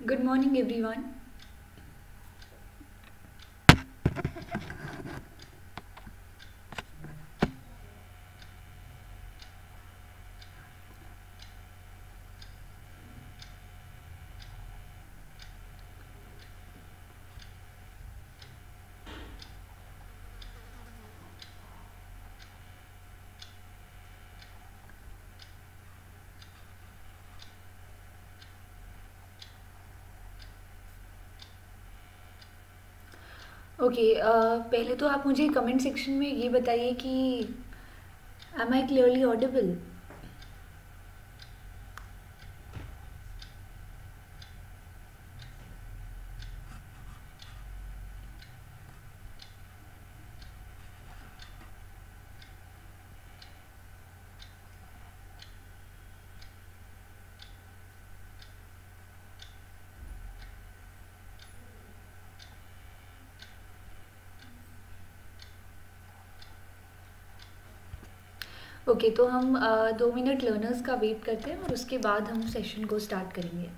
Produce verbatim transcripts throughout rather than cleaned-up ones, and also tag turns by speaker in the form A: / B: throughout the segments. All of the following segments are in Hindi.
A: Good morning, everyone. Okay okay, पहले तो आप मुझे कमेंट सेक्शन में ये बताइए कि am I clearly audible. Okay okay, तो हम uh, दो मिनट लर्नर्स का वेट करते हैं और उसके बाद हम सेशन को स्टार्ट करेंगे।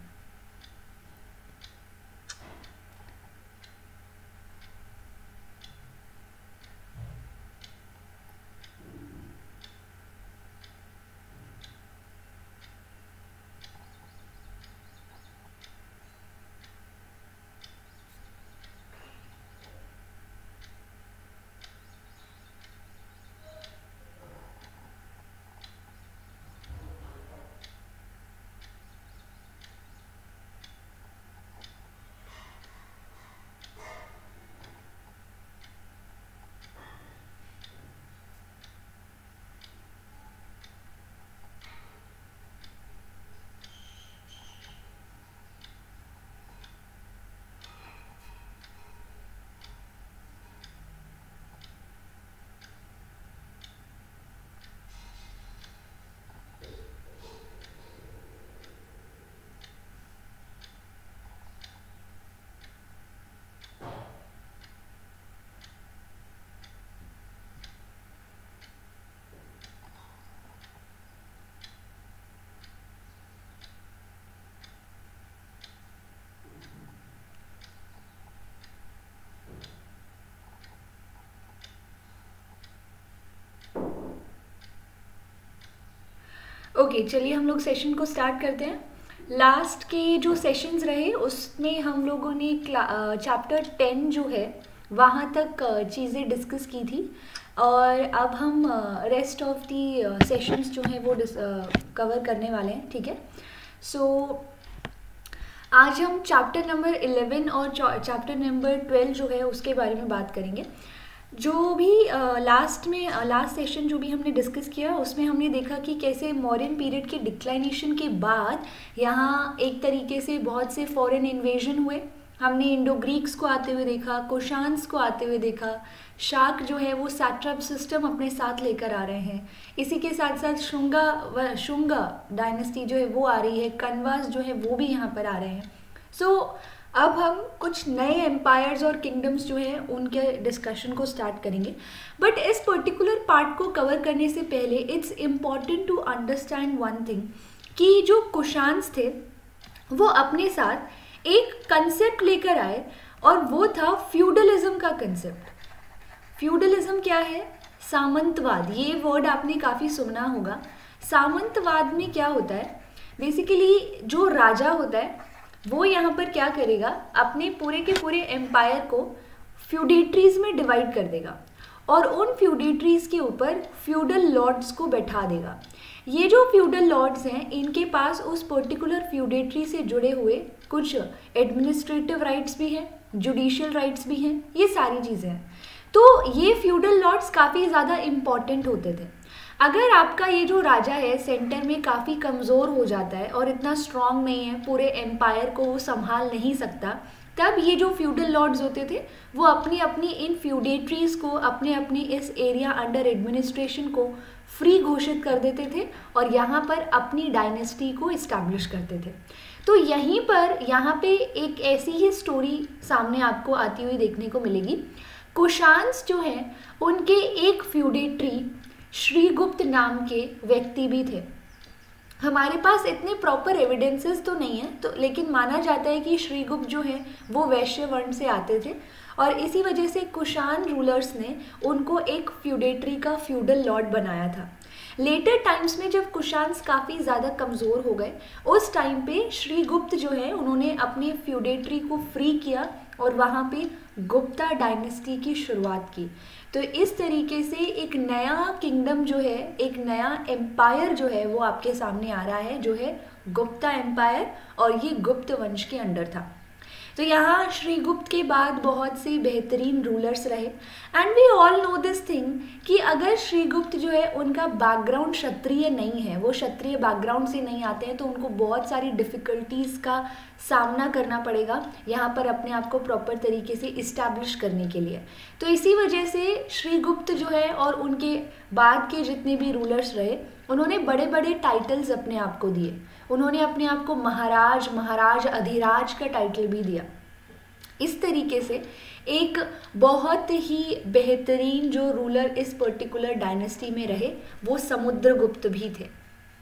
A: ओके okay, चलिए हम लोग सेशन को स्टार्ट करते हैं। लास्ट के जो सेशंस रहे उसमें हम लोगों ने चैप्टर टेन जो है वहाँ तक चीज़ें डिस्कस की थी और अब हम रेस्ट ऑफ दी सेशंस जो हैं वो कवर करने वाले हैं। ठीक है, सो so, आज हम चैप्टर नंबर इलेवन और चैप्टर नंबर ट्वेल्व जो है उसके बारे में बात करेंगे। जो भी लास्ट uh, में लास्ट uh, सेशन जो भी हमने डिस्कस किया उसमें हमने देखा कि कैसे मौर्यन पीरियड के डिक्लाइनेशन के बाद यहाँ एक तरीके से बहुत से फॉरेन इन्वेजन हुए। हमने इंडो ग्रीक्स को आते हुए देखा, कुशान्स को आते हुए देखा, शाक जो है वो सैट्रप सिस्टम अपने साथ लेकर आ रहे हैं। इसी के साथ साथ शुंगा व शुंगा डायनेस्टी जो है वो आ रही है, कन्वास जो है वो भी यहाँ पर आ रहे हैं। सो so, अब हम कुछ नए एम्पायर्स और किंगडम्स जो हैं उनके डिस्कशन को स्टार्ट करेंगे। बट इस पर्टिकुलर पार्ट को कवर करने से पहले it's important to understand one thing कि जो कुशान्स थे वो अपने साथ एक कंसेप्ट लेकर आए और वो था फ्यूडलिज्म का कंसेप्ट। फ्यूडलिज्म क्या है? सामंतवाद। ये वर्ड आपने काफ़ी सुना होगा। सामंतवाद में क्या होता है? बेसिकली जो राजा होता है वो यहाँ पर क्या करेगा, अपने पूरे के पूरे एम्पायर को फ्यूडेटरीज में डिवाइड कर देगा और उन फ्यूडेटरीज के ऊपर फ्यूडल लॉर्ड्स को बैठा देगा। ये जो फ्यूडल लॉर्ड्स हैं इनके पास उस पर्टिकुलर फ्यूडेटरी से जुड़े हुए कुछ एडमिनिस्ट्रेटिव राइट्स भी हैं, जुडिशियल राइट्स भी हैं, ये सारी चीज़ें हैं। तो ये फ्यूडल लॉर्ड्स काफ़ी ज़्यादा इम्पॉर्टेंट होते थे। अगर आपका ये जो राजा है सेंटर में काफ़ी कमज़ोर हो जाता है और इतना स्ट्रांग नहीं है, पूरे एम्पायर को वो संभाल नहीं सकता, तब ये जो फ्यूडल लॉर्ड्स होते थे वो अपनी अपनी इन फ्यूडेटरीज को अपने अपने इस एरिया अंडर एडमिनिस्ट्रेशन को फ्री घोषित कर देते थे और यहाँ पर अपनी डायनेस्टी को इस्टेब्लिश करते थे। तो यहीं पर यहाँ पे एक ऐसी ही स्टोरी सामने आपको आती हुई देखने को मिलेगी। कुशान्स जो हैं उनके एक फ्यूडेटरी श्रीगुप्त नाम के व्यक्ति भी थे। हमारे पास इतने प्रॉपर एविडेंसेस तो नहीं है, तो लेकिन माना जाता है कि श्रीगुप्त जो है वो वैश्य वर्ण से आते थे और इसी वजह से कुषाण रूलर्स ने उनको एक फ्यूडेटरी का फ्यूडल लॉर्ड बनाया था। लेटर टाइम्स में जब कुषाण्स काफ़ी ज़्यादा कमज़ोर हो गए, उस टाइम पे श्रीगुप्त जो है उन्होंने अपने फ्यूडेटरी को फ्री किया और वहाँ पे गुप्ता डायनेस्टी की शुरुआत की। तो इस तरीके से एक नया किंगडम जो है, एक नया एम्पायर जो है वो आपके सामने आ रहा है, जो है गुप्ता एम्पायर, और ये गुप्त वंश के अंडर था। तो यहाँ श्रीगुप्त के बाद बहुत से बेहतरीन रूलर्स रहे and we all know this thing कि अगर श्रीगुप्त जो है उनका बैकग्राउंड क्षत्रिय नहीं है, वो क्षत्रिय बैकग्राउंड से नहीं आते हैं, तो उनको बहुत सारी डिफ़िकल्टीज़ का सामना करना पड़ेगा यहाँ पर अपने आप को प्रॉपर तरीके से इस्टेब्लिश करने के लिए। तो इसी वजह से श्रीगुप्त जो है और उनके बाद के जितने भी रूलर्स रहे, उन्होंने बड़े बड़े टाइटल्स अपने आप को दिए। उन्होंने अपने आप को महाराज, महाराज अधिराज का टाइटल भी दिया। इस तरीके से एक बहुत ही बेहतरीन जो रूलर इस पर्टिकुलर डायनेस्टी में रहे वो समुद्रगुप्त भी थे।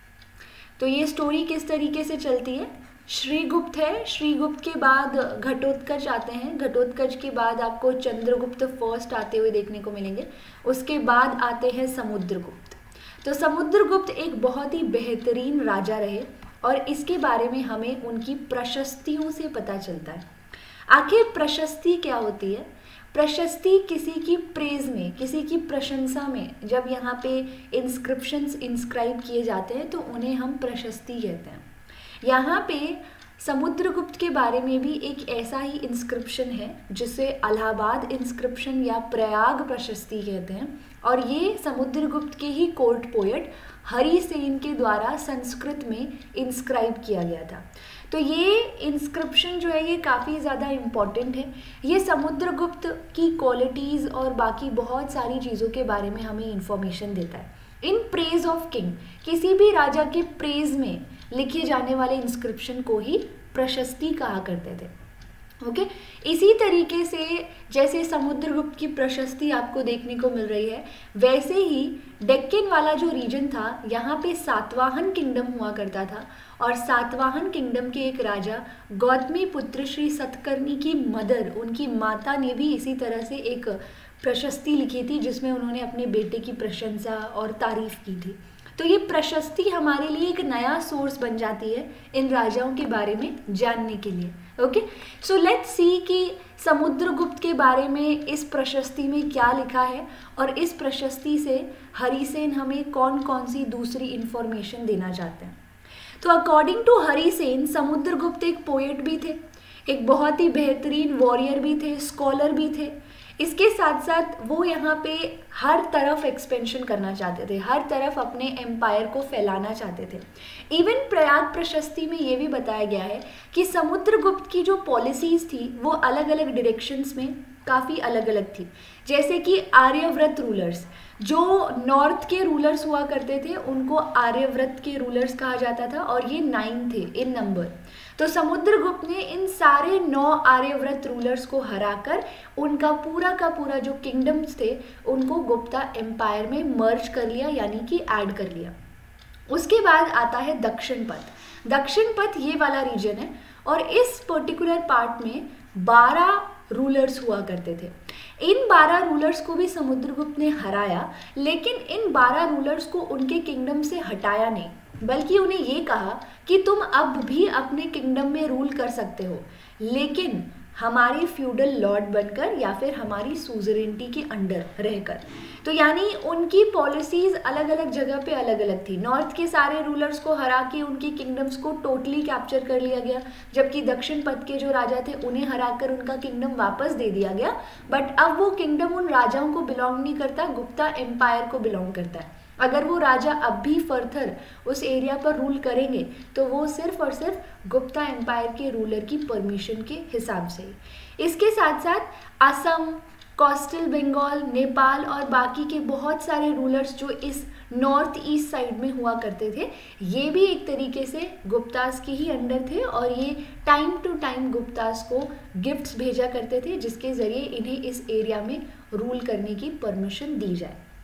A: तो ये स्टोरी किस तरीके से चलती है, श्रीगुप्त है, श्रीगुप्त के बाद घटोत्कच आते हैं, घटोत्कच के बाद आपको चंद्रगुप्त फर्स्ट आते हुए देखने को मिलेंगे, उसके बाद आते हैं समुद्रगुप्त। तो समुद्रगुप्त एक बहुत ही बेहतरीन राजा रहे और इसके बारे में हमें उनकी प्रशस्तियों से पता चलता है। आखिर प्रशस्ति क्या होती है? प्रशस्ति किसी की प्रेज में, किसी की प्रशंसा में जब यहाँ पे इंस्क्रिप्शंस इंस्क्राइब किए जाते हैं तो उन्हें हम प्रशस्ति कहते हैं। यहाँ पे समुद्रगुप्त के बारे में भी एक ऐसा ही इंस्क्रिप्शन है जिसे इलाहाबाद इंस्क्रिप्शन या प्रयाग प्रशस्ति कहते हैं, और ये समुद्रगुप्त के ही कोर्ट पोएट हरिसेन के द्वारा संस्कृत में इंस्क्राइब किया गया था। तो ये इंस्क्रिप्शन जो है ये काफ़ी ज़्यादा इम्पॉर्टेंट है। ये समुद्रगुप्त की क्वालिटीज़ और बाकी बहुत सारी चीज़ों के बारे में हमें इंफॉर्मेशन देता है। इन प्रेज ऑफ किंग, किसी भी राजा के प्रेज में लिखे जाने वाले इंस्क्रिप्शन को ही प्रशस्ति कहा करते थे। Okay okay? इसी तरीके से जैसे समुद्रगुप्त की प्रशस्ति आपको देखने को मिल रही है, वैसे ही डेक्कन वाला जो रीजन था यहाँ पे सातवाहन किंगडम हुआ करता था, और सातवाहन किंगडम के एक राजा गौतमी पुत्र श्री सतकर्णी की मदर, उनकी माता ने भी इसी तरह से एक प्रशस्ति लिखी थी जिसमें उन्होंने अपने बेटे की प्रशंसा और तारीफ की थी। तो ये प्रशस्ति हमारे लिए एक नया सोर्स बन जाती है इन राजाओं के बारे में जानने के लिए। ओके, सो लेट्स सी कि समुद्रगुप्त के बारे में इस प्रशस्ति में क्या लिखा है और इस प्रशस्ति से हरिसेन हमें कौन कौन सी दूसरी इंफॉर्मेशन देना चाहते हैं। तो अकॉर्डिंग टू हरिसेन, समुद्रगुप्त एक पोएट भी थे, एक बहुत ही बेहतरीन वॉरियर भी थे, स्कॉलर भी थे। इसके साथ साथ वो यहाँ पे हर तरफ एक्सपेंशन करना चाहते थे, हर तरफ अपने एम्पायर को फैलाना चाहते थे। इवन प्रयाग प्रशस्ति में ये भी बताया गया है कि समुद्रगुप्त की जो पॉलिसीज़ थी वो अलग अलग डायरेक्शंस में काफ़ी अलग अलग थी। जैसे कि आर्यव्रत रूलर्स, जो नॉर्थ के रूलर्स हुआ करते थे उनको आर्यव्रत के रूलर्स कहा जाता था और ये नाइन थे इन नंबर। तो समुद्रगुप्त ने इन सारे नौ आर्यव्रत रूलर्स को हराकर उनका पूरा का पूरा जो किंगडम्स थे उनको गुप्ता एम्पायर में मर्ज कर लिया, यानी कि ऐड कर लिया। उसके बाद आता है दक्षिण पथ। दक्षिण पथ ये वाला रीजन है और इस पर्टिकुलर पार्ट में बारह रूलर्स हुआ करते थे। इन बारह रूलर्स को भी समुद्रगुप्त ने हराया, लेकिन इन बारह रूलर्स को उनके किंगडम से हटाया नहीं, बल्कि उन्हें ये कहा कि तुम अब भी अपने किंगडम में रूल कर सकते हो, लेकिन हमारे फ्यूडल लॉर्ड बनकर या फिर हमारी सुजरेनिटी के अंडर रहकर। तो यानी उनकी पॉलिसीज़ अलग अलग जगह पे अलग अलग थी। नॉर्थ के सारे रूलर्स को हरा के उनकी किंगडम्स को टोटली कैप्चर कर लिया गया, जबकि दक्षिण पथ के जो राजा थे उन्हें हराकर उनका किंगडम वापस दे दिया गया। बट अब वो किंगडम उन राजाओं को बिलोंग नहीं करता, गुप्ता एम्पायर को बिलोंग करता है। अगर वो राजा अब भी फर्दर उस एरिया पर रूल करेंगे तो वो सिर्फ और सिर्फ गुप्ता एम्पायर के रूलर की परमिशन के हिसाब से। इसके साथ साथ असम, कोस्टल बंगाल, नेपाल और बाकी के बहुत सारे रूलर्स जो इस नॉर्थ ईस्ट साइड में हुआ करते थे, ये भी एक तरीके से गुप्तास के ही अंडर थे और ये टाइम टू टाइम गुप्तास को गिफ्ट्स भेजा करते थे जिसके ज़रिए इन्हें इस एरिया में रूल करने की परमिशन दी जाए।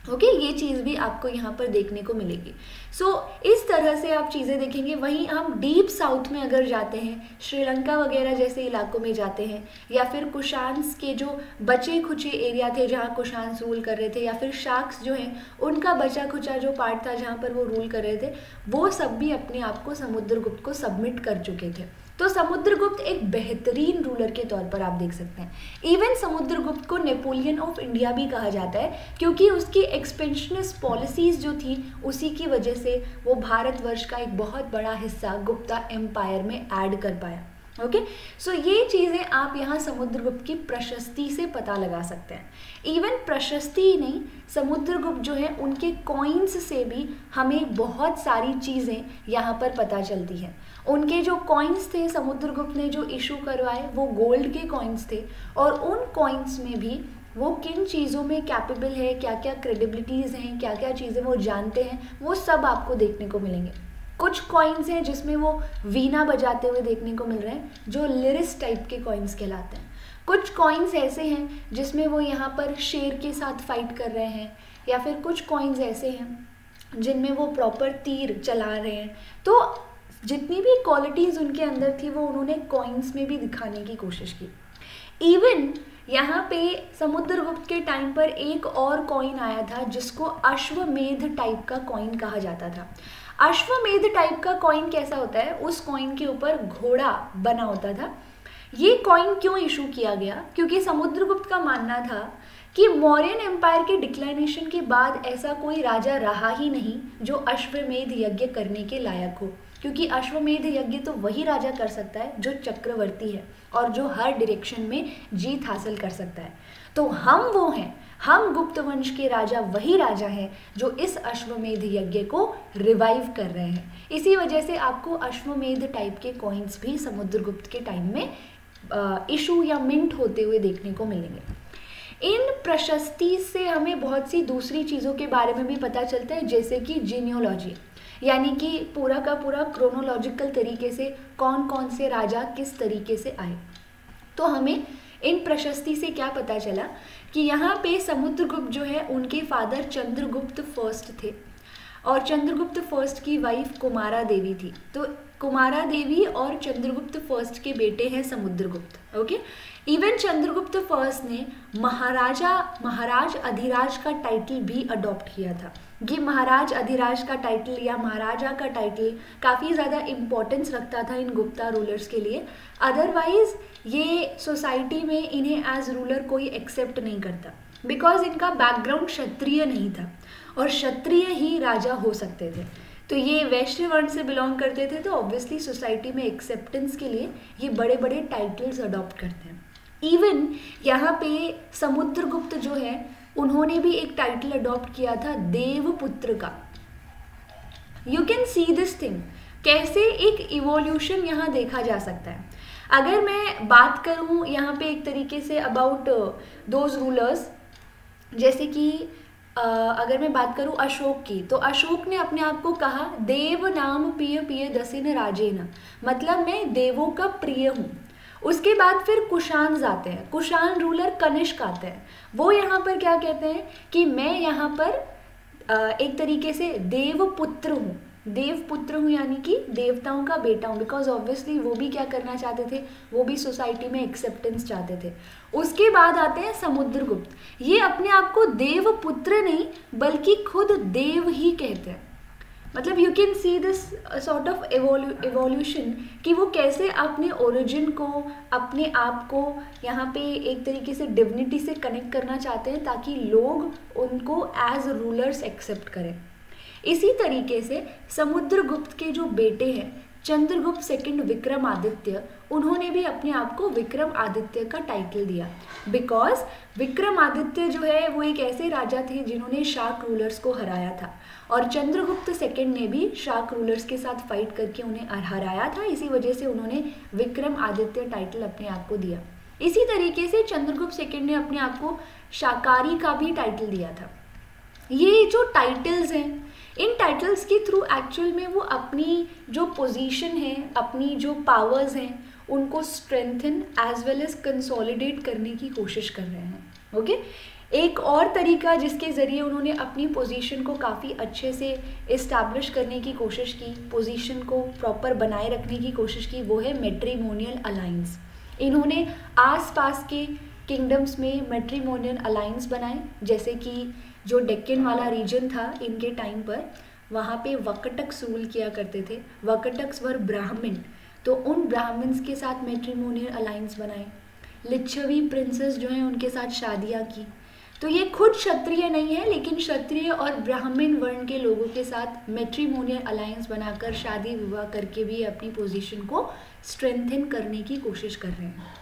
A: ओके okay, ये चीज़ भी आपको यहाँ पर देखने को मिलेगी। सो so, इस तरह से आप चीज़ें देखेंगे। वहीं हम डीप साउथ में अगर जाते हैं, श्रीलंका वगैरह जैसे इलाकों में जाते हैं, या फिर कुशान्स के जो बचे खुचे एरिया थे जहाँ कुशान्स रूल कर रहे थे, या फिर शाक्स जो हैं उनका बचा खुचा जो पार्ट था जहाँ पर वो रूल कर रहे थे, वो सब भी अपने आप को समुद्रगुप्त को सबमिट कर चुके थे। तो समुद्रगुप्त एक बेहतरीन रूलर के तौर पर आप देख सकते हैं। इवन समुद्रगुप्त को नेपोलियन ऑफ इंडिया भी कहा जाता है, क्योंकि उसकी एक्सपेंशनिस्ट पॉलिसीज़ जो थी उसी की वजह से वो भारतवर्ष का एक बहुत बड़ा हिस्सा गुप्ता एम्पायर में ऐड कर पाया। ओके सो so ये चीज़ें आप यहाँ समुद्रगुप्त की प्रशस्ति से पता लगा सकते हैं। इवन प्रशस्ति ही नहीं, समुद्रगुप्त जो है उनके कॉइन्स से भी हमें बहुत सारी चीज़ें यहाँ पर पता चलती हैं। उनके जो कॉइन्स थे समुद्रगुप्त ने जो इशू करवाए वो गोल्ड के कॉइन्स थे, और उन कॉइन्स में भी वो किन चीज़ों में कैपेबल है, क्या क्या क्रेडिबिलिटीज़ हैं, क्या क्या चीज़ें वो जानते हैं, वो सब आपको देखने को मिलेंगे। कुछ कॉइन्स हैं जिसमें वो वीणा बजाते हुए देखने को मिल रहे हैं, जो लिरिस टाइप के कॉइन्स कहलाते हैं। कुछ कॉइन्स ऐसे हैं जिसमें वो यहाँ पर शेर के साथ फाइट कर रहे हैं, या फिर कुछ कॉइन्स ऐसे हैं जिनमें वो प्रॉपर तीर चला रहे हैं। तो जितनी भी क्वालिटीज़ उनके अंदर थी वो उन्होंने कॉइन्स में भी दिखाने की कोशिश की। इवन यहाँ पे समुद्रगुप्त के टाइम पर एक और कॉइन आया था जिसको अश्वमेध टाइप का कॉइन कहा जाता था। अश्वमेध टाइप का कॉइन कैसा होता है, उस कॉइन के ऊपर घोड़ा बना होता था। ये कॉइन क्यों इशू किया गया, क्योंकि समुद्रगुप्त का मानना था कि मौर्यन एम्पायर के डिक्लाइनेशन के बाद ऐसा कोई राजा रहा ही नहीं जो अश्वमेध यज्ञ करने के लायक हो, क्योंकि अश्वमेध यज्ञ तो वही राजा कर सकता है जो चक्रवर्ती है और जो हर डायरेक्शन में जीत हासिल कर सकता है। तो हम वो हैं, हम गुप्त वंश के राजा वही राजा हैं जो इस अश्वमेध यज्ञ को रिवाइव कर रहे हैं। इसी वजह से आपको अश्वमेध टाइप के कॉइन्स भी समुद्रगुप्त के टाइम में इशू या मिंट होते हुए देखने को मिलेंगे। इन प्रशस्ति से हमें बहुत सी दूसरी चीज़ों के बारे में भी पता चलता है, जैसे कि जीनियोलॉजी, यानी कि पूरा का पूरा क्रोनोलॉजिकल तरीके से कौन कौन से राजा किस तरीके से आए। तो हमें इन प्रशस्ति से क्या पता चला कि यहाँ पे समुद्रगुप्त जो है उनके फादर चंद्रगुप्त फर्स्ट थे, और चंद्रगुप्त फर्स्ट की वाइफ कुमारा देवी थी। तो कुमारा देवी और चंद्रगुप्त फर्स्ट के बेटे हैं Samudragupta. Okay even Chandragupta first ने महाराजा महाराज अधिराज का टाइटल भी अडॉप्ट किया था। ये महाराज अधिराज का टाइटल या महाराजा का टाइटल काफ़ी ज़्यादा इम्पोर्टेंस रखता था इन गुप्ता रूलर्स के लिए। अदरवाइज ये सोसाइटी में इन्हें एज रूलर कोई एक्सेप्ट नहीं करता, बिकॉज इनका बैकग्राउंड क्षत्रिय नहीं था और क्षत्रिय ही राजा हो सकते थे। तो ये वैश्य वर्ण से बिलोंग करते थे, तो ऑब्वियसली सोसाइटी में एक्सेप्टेंस के लिए ये बड़े बड़े टाइटल्स अडॉप्ट करते हैं। इवन यहाँ पे समुद्रगुप्त जो है उन्होंने भी एक टाइटल अडॉप्ट किया था देवपुत्र का। You can see this thing, कैसे एक इवोल्यूशन यहाँ देखा जा सकता है। अगर मैं बात करूँ यहाँ पे एक तरीके से अबाउट दोज रूलर्स, जैसे कि Uh, अगर मैं बात करूं अशोक की, तो अशोक ने अपने आप को कहा देव नाम पिय पिय दसिन राजेन, मतलब मैं देवों का प्रिय हूँ। उसके बाद फिर कुशान आते हैं, कुशान रूलर कनिष्क आते हैं। वो यहाँ पर क्या कहते हैं कि मैं यहाँ पर uh, एक तरीके से देवपुत्र हूँ, देवपुत्र हूँ यानी कि देवताओं का बेटा हूँ, बिकॉज ऑब्वियसली वो भी क्या करना चाहते थे, वो भी सोसाइटी में एक्सेप्टेंस चाहते थे। उसके बाद आते हैं समुद्रगुप्त, ये अपने आप को देवपुत्र नहीं बल्कि खुद देव ही कहते हैं। मतलब you can see this sort of evolution कि वो कैसे अपने ओरिजिन को, अपने आप को यहाँ पे एक तरीके से डिविनिटी से कनेक्ट करना चाहते हैं ताकि लोग उनको एज रूलर्स एक्सेप्ट करें। इसी तरीके से समुद्रगुप्त के जो बेटे हैं चंद्रगुप्त सेकंड विक्रमादित्य, उन्होंने भी अपने आप को विक्रमादित्य का टाइटल दिया, बिकॉज विक्रमादित्य जो है वो एक ऐसे राजा थे जिन्होंने शाक रूलर्स को हराया था, और चंद्रगुप्त सेकंड ने भी शाक रूलर्स के साथ फाइट करके उन्हें हराया था। इसी वजह से उन्होंने विक्रमादित्य टाइटल अपने आप को दिया। इसी तरीके से चंद्रगुप्त सेकंड ने अपने आप को शाकाहारी का भी टाइटल दिया था। ये जो टाइटल्स हैं, इन टाइटल्स के थ्रू एक्चुअल में वो अपनी जो पोजीशन है, अपनी जो पावर्स हैं, उनको strengthen as well as consolidate करने की कोशिश कर रहे हैं। ओके एक और तरीका जिसके ज़रिए उन्होंने अपनी पोजीशन को काफ़ी अच्छे से इस्टेब्लिश करने की कोशिश की, पोजीशन को प्रॉपर बनाए रखने की कोशिश की, वो है मैट्रिमोनियल अलायंस। इन्होंने आसपास के किंगडम्स में मैट्रिमोनियल अलायंस बनाए, जैसे कि जो डेक्कन वाला रीजन था इनके टाइम पर, वहाँ पे वकटक्स रूल किया करते थे। वकटक्स वर ब्राह्मण, तो उन ब्राह्मण्स के साथ मैट्रिमोनियल अलायंस बनाए। लिच्छवी प्रिंसेस जो हैं उनके साथ शादियाँ की। तो ये खुद क्षत्रिय नहीं है, लेकिन क्षत्रिय और ब्राह्मण वर्ण के लोगों के साथ मैट्रिमोनियल अलायंस बनाकर शादी विवाह करके भी अपनी पोजीशन को स्ट्रेंथन करने की कोशिश कर रहे हैं।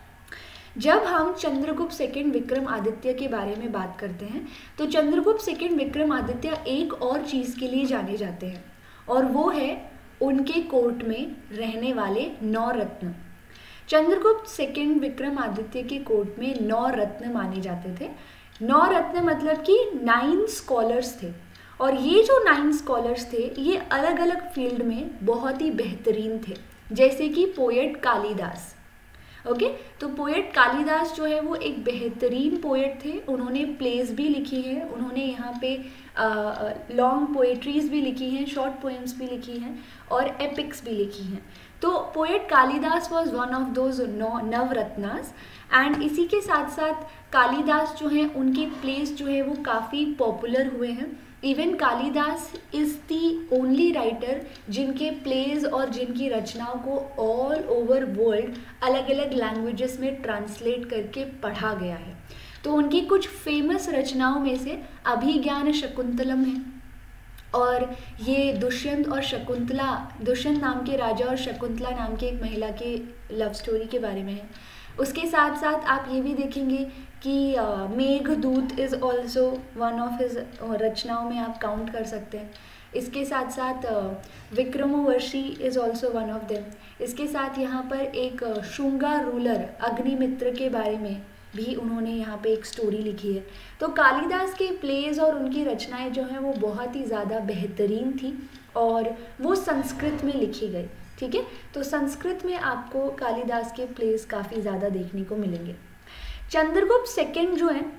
A: जब हम चंद्रगुप्त सेकंड विक्रमादित्य के बारे में बात करते हैं तो चंद्रगुप्त सेकंड विक्रमादित्य एक और चीज़ के लिए जाने जाते हैं, और वो है उनके कोर्ट में रहने वाले नौ रत्न। चंद्रगुप्त सेकंड विक्रमादित्य के कोर्ट में नौ रत्न माने जाते थे। नौ रत्न मतलब कि नाइन स्कॉलर्स थे, और ये जो नाइन स्कॉलर्स थे ये अलग अलग फील्ड में बहुत ही बेहतरीन थे, जैसे कि पोएट कालिदास। Okay okay? तो पोएट कालिदास जो है वो एक बेहतरीन पोएट थे। उन्होंने प्लेस भी लिखी हैं, उन्होंने यहाँ पे लॉन्ग पोएट्रीज भी लिखी हैं, शॉर्ट पोएम्स भी लिखी हैं और एपिक्स भी लिखी हैं। तो poet Kalidasa was one of those Navaratnas. And इसी के साथ साथ कालिदास जो हैं उनके प्लेस जो है वो काफ़ी पॉपुलर हुए हैं। Even Kalidasa is the only writer जिनके प्लेज और जिनकी रचनाओं को ऑल ओवर वर्ल्ड अलग अलग लैंग्वेजेस में ट्रांसलेट करके पढ़ा गया है। तो उनकी कुछ फेमस रचनाओं में से अभिज्ञान शकुंतलम है, और ये दुष्यंत और शकुंतला, दुष्यंत नाम के राजा और शकुंतला नाम के एक महिला के लव स्टोरी के बारे में है। उसके साथ साथ आप ये भी देखेंगे कि Meghaduta is also one of his रचनाओं में आप काउंट कर सकते हैं। इसके साथ साथ Vikramorvashi is also one of them. इसके साथ यहाँ पर एक शुंगा रूलर अग्निमित्र के बारे में भी उन्होंने यहाँ पे एक स्टोरी लिखी है। तो कालिदास के प्लेज और उनकी रचनाएं जो हैं वो बहुत ही ज़्यादा बेहतरीन थी, और वो संस्कृत में लिखी गई। ठीक है, तो संस्कृत में आपको कालिदास के प्लेस काफ़ी ज़्यादा देखने को मिलेंगे। चंद्रगुप्त सेकंड जो है,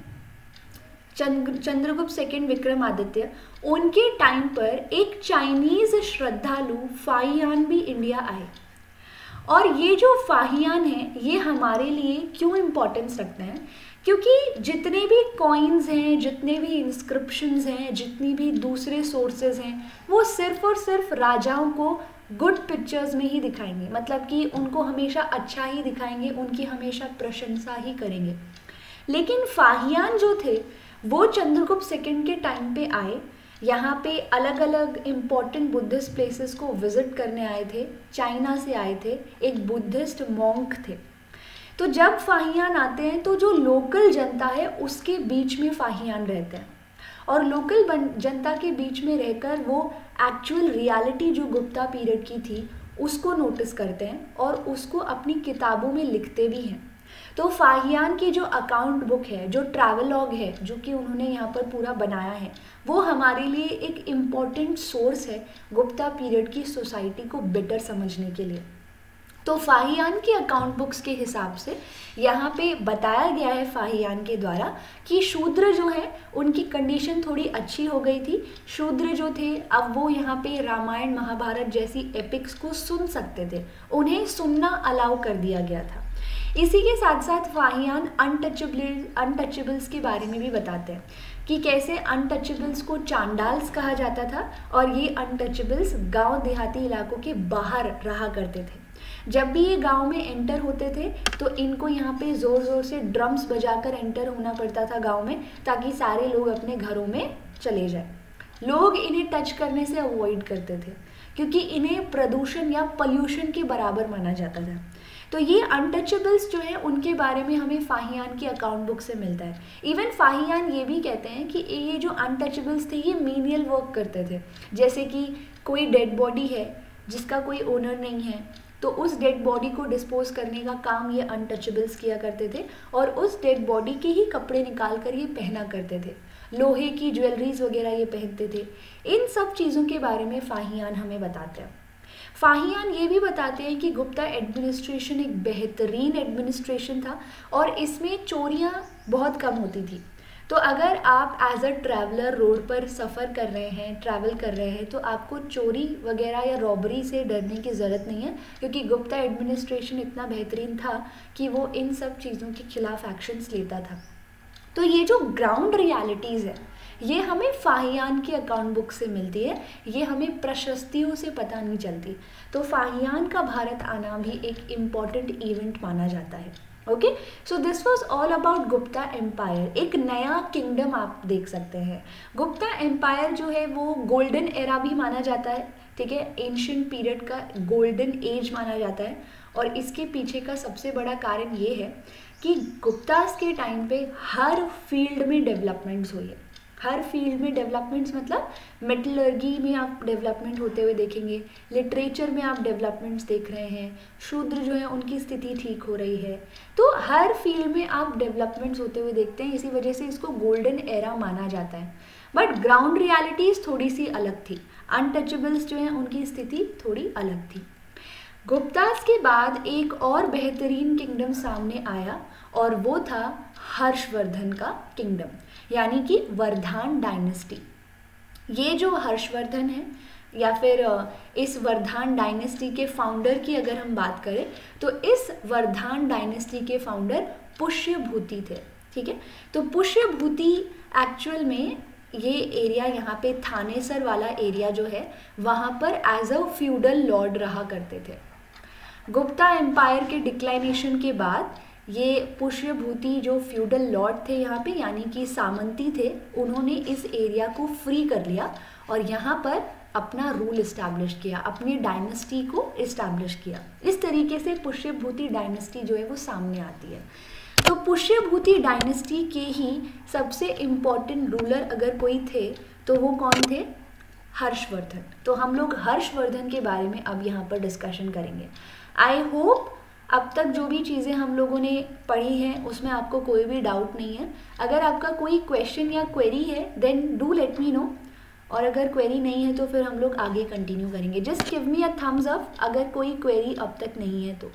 A: चंद्रगुप्त सेकंड विक्रमादित्य, उनके टाइम पर एक चाइनीज़ श्रद्धालु फाहियान भी इंडिया आए। और ये जो फाहियान हैं ये हमारे लिए क्यों इम्पोर्टेंस रखते हैं, क्योंकि जितने भी कॉइन्स हैं, जितने भी इंस्क्रिप्शंस हैं, जितनी भी दूसरे सोर्सेज हैं, वो सिर्फ और सिर्फ राजाओं को गुड पिक्चर्स में ही दिखाएंगे, मतलब कि उनको हमेशा अच्छा ही दिखाएंगे, उनकी हमेशा प्रशंसा ही करेंगे। लेकिन फाहियान जो थे वो चंद्रगुप्त सेकंड के टाइम पे आए, यहाँ पे अलग अलग इम्पॉर्टेंट बुद्धिस्ट प्लेसेस को विजिट करने आए थे, चाइना से आए थे, एक बुद्धिस्ट मॉन्क थे। तो जब फाहियान आते हैं तो जो लोकल जनता है उसके बीच में फाहियान रहते हैं, और लोकल जनता के बीच में रहकर वो एक्चुअल रियलिटी जो गुप्ता पीरियड की थी उसको नोटिस करते हैं और उसको अपनी किताबों में लिखते भी हैं। तो फाहियान की जो अकाउंट बुक है, जो ट्रैवलॉग है, जो कि उन्होंने यहाँ पर पूरा बनाया है, वो हमारे लिए एक इम्पॉर्टेंट सोर्स है गुप्ता पीरियड की सोसाइटी को बेटर समझने के लिए। तो फाहियान की अकाउंट बुक्स के हिसाब से यहाँ पे बताया गया है फाहियान के द्वारा कि शूद्र जो है उनकी कंडीशन थोड़ी अच्छी हो गई थी। शूद्र जो थे अब वो यहाँ पे रामायण महाभारत जैसी एपिक्स को सुन सकते थे, उन्हें सुनना अलाउ कर दिया गया था। इसी के साथ साथ फाहियान अनटचेबल अनटचेबल्स के बारे में भी बताते हैं कि कैसे अनटचेबल्स को चांडाल्स कहा जाता था, और ये अनटचेबल्स गांव देहाती इलाकों के बाहर रहा करते थे। जब भी ये गांव में एंटर होते थे तो इनको यहाँ पे ज़ोर ज़ोर से ड्रम्स बजाकर एंटर होना पड़ता था गांव में, ताकि सारे लोग अपने घरों में चले जाए। लोग इन्हें टच करने से अवॉइड करते थे क्योंकि इन्हें प्रदूषण या पॉल्यूशन के बराबर माना जाता था। तो ये अनटचेबल्स जो है उनके बारे में हमें फाहियान की अकाउंट बुक से मिलता है। इवन फाहियान ये भी कहते हैं कि ये जो अनटचेबल्स थे ये मीनियल वर्क करते थे, जैसे कि कोई डेड बॉडी है जिसका कोई ओनर नहीं है तो उस डेड बॉडी को डिस्पोज करने का काम ये अनटचेबल्स किया करते थे, और उस डेड बॉडी के ही कपड़े निकाल कर ये पहना करते थे, लोहे की ज्वेलरीज वगैरह ये पहनते थे। इन सब चीज़ों के बारे में फाहियान हमें बताते हैं। फाहियान ये भी बताते हैं कि गुप्ता एडमिनिस्ट्रेशन एक बेहतरीन एडमिनिस्ट्रेशन था और इसमें चोरियाँ बहुत कम होती थी। तो अगर आप एज अ ट्रैवलर रोड पर सफ़र कर रहे हैं, ट्रैवल कर रहे हैं, तो आपको चोरी वगैरह या रॉबरी से डरने की ज़रूरत नहीं है, क्योंकि गुप्ता एडमिनिस्ट्रेशन इतना बेहतरीन था कि वो इन सब चीज़ों के खिलाफ एक्शंस लेता था। तो ये जो ग्राउंड रियलिटीज़ है ये हमें फाहियान की अकाउंट बुक से मिलती है, ये हमें प्रशस्तियों से पता नहीं चलती। तो फाहियान का भारत आना भी एक इम्पॉर्टेंट इवेंट माना जाता है। Okay, so this was all about Gupta empire. एक नया किंगडम आप देख सकते हैं। गुप्ता एम्पायर जो है वो गोल्डन एरा भी माना जाता है, ठीक है, एंशिएंट पीरियड का गोल्डन एज माना जाता है। और इसके पीछे का सबसे बड़ा कारण ये है कि गुप्तास के टाइम पे हर फील्ड में डेवलपमेंट्स हुई है। हर फील्ड में डेवलपमेंट्स मतलब मेटलर्जी में आप डेवलपमेंट होते हुए देखेंगे, लिटरेचर में आप डेवलपमेंट्स देख रहे हैं, शूद्र जो है उनकी स्थिति ठीक हो रही है। तो हर फील्ड में आप डेवलपमेंट्स होते हुए देखते हैं, इसी वजह से इसको गोल्डन एरा माना जाता है। बट ग्राउंड रियलिटीज़ थोड़ी सी अलग थी, अनटचेबल्स जो हैं उनकी स्थिति थोड़ी अलग थी। गुप्तास के बाद एक और बेहतरीन किंगडम सामने आया और वो था हर्षवर्धन का किंगडम, यानी कि वर्धान डायनेस्टी। ये जो हर्षवर्धन है या फिर इस वर्धान डायनेस्टी के फाउंडर की अगर हम बात करें तो इस वर्धान डायनेस्टी के फाउंडर पुष्यभूति थे, ठीक है। तो पुष्यभूति एक्चुअल में ये एरिया यहाँ पे थानेसर वाला एरिया जो है वहाँ पर एज अ फ्यूडल लॉर्ड रहा करते थे। गुप्ता एम्पायर के डिक्लाइनेशन के बाद ये पुष्यभूति जो फ्यूडल लॉर्ड थे यहाँ पे, यानी कि सामंती थे, उन्होंने इस एरिया को फ्री कर लिया और यहाँ पर अपना रूल इस्टेब्लिश किया, अपनी डायनेस्टी को इस्टेब्लिश किया। इस तरीके से पुष्यभूति डायनेस्टी जो है वो सामने आती है। तो पुष्यभूति डायनेस्टी के ही सबसे इम्पॉर्टेंट रूलर अगर कोई थे तो वो कौन थे? हर्षवर्धन। तो हम लोग हर्षवर्धन के बारे में अब यहाँ पर डिस्कशन करेंगे। आई होप अब तक जो भी चीज़ें हम लोगों ने पढ़ी हैं उसमें आपको कोई भी डाउट नहीं है। अगर आपका कोई क्वेश्चन या क्वेरी है then do let me know, और अगर क्वेरी नहीं है तो फिर हम लोग आगे कंटिन्यू करेंगे। Just give me a thumbs up अगर कोई क्वेरी अब तक नहीं है तो।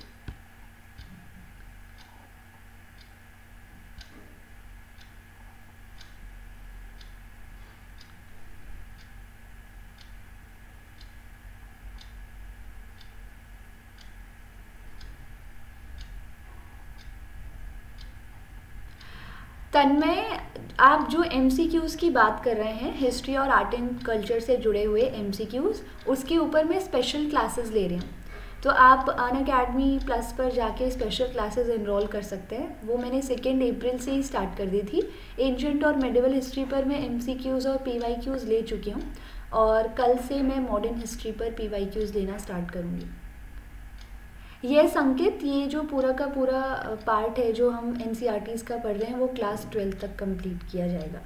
A: तन्मय, आप जो एमसीक्यूज़ की बात कर रहे हैं, हिस्ट्री और आर्ट एंड कल्चर से जुड़े हुए एमसीक्यूज़, उसके ऊपर मैं स्पेशल क्लासेस ले रही हूँ। तो आप अनअकैडमी प्लस पर जाके स्पेशल क्लासेस एनरोल कर सकते हैं। वो मैंने सेकेंड अप्रैल से ही स्टार्ट कर दी थी। एंशिएंट और मेडिवल हिस्ट्री पर मैं एमसीक्यूज़ और पीवाईक्यूज़ ले चुकी हूँ और कल से मैं मॉडर्न हिस्ट्री पर पीवाईक्यूज़ लेना स्टार्ट करूँगी। यह संकेत, ये जो पूरा का पूरा पार्ट है जो हम एनसीईआरटीज़ का पढ़ रहे हैं वो क्लास ट्वेल्थ तक कंप्लीट किया जाएगा।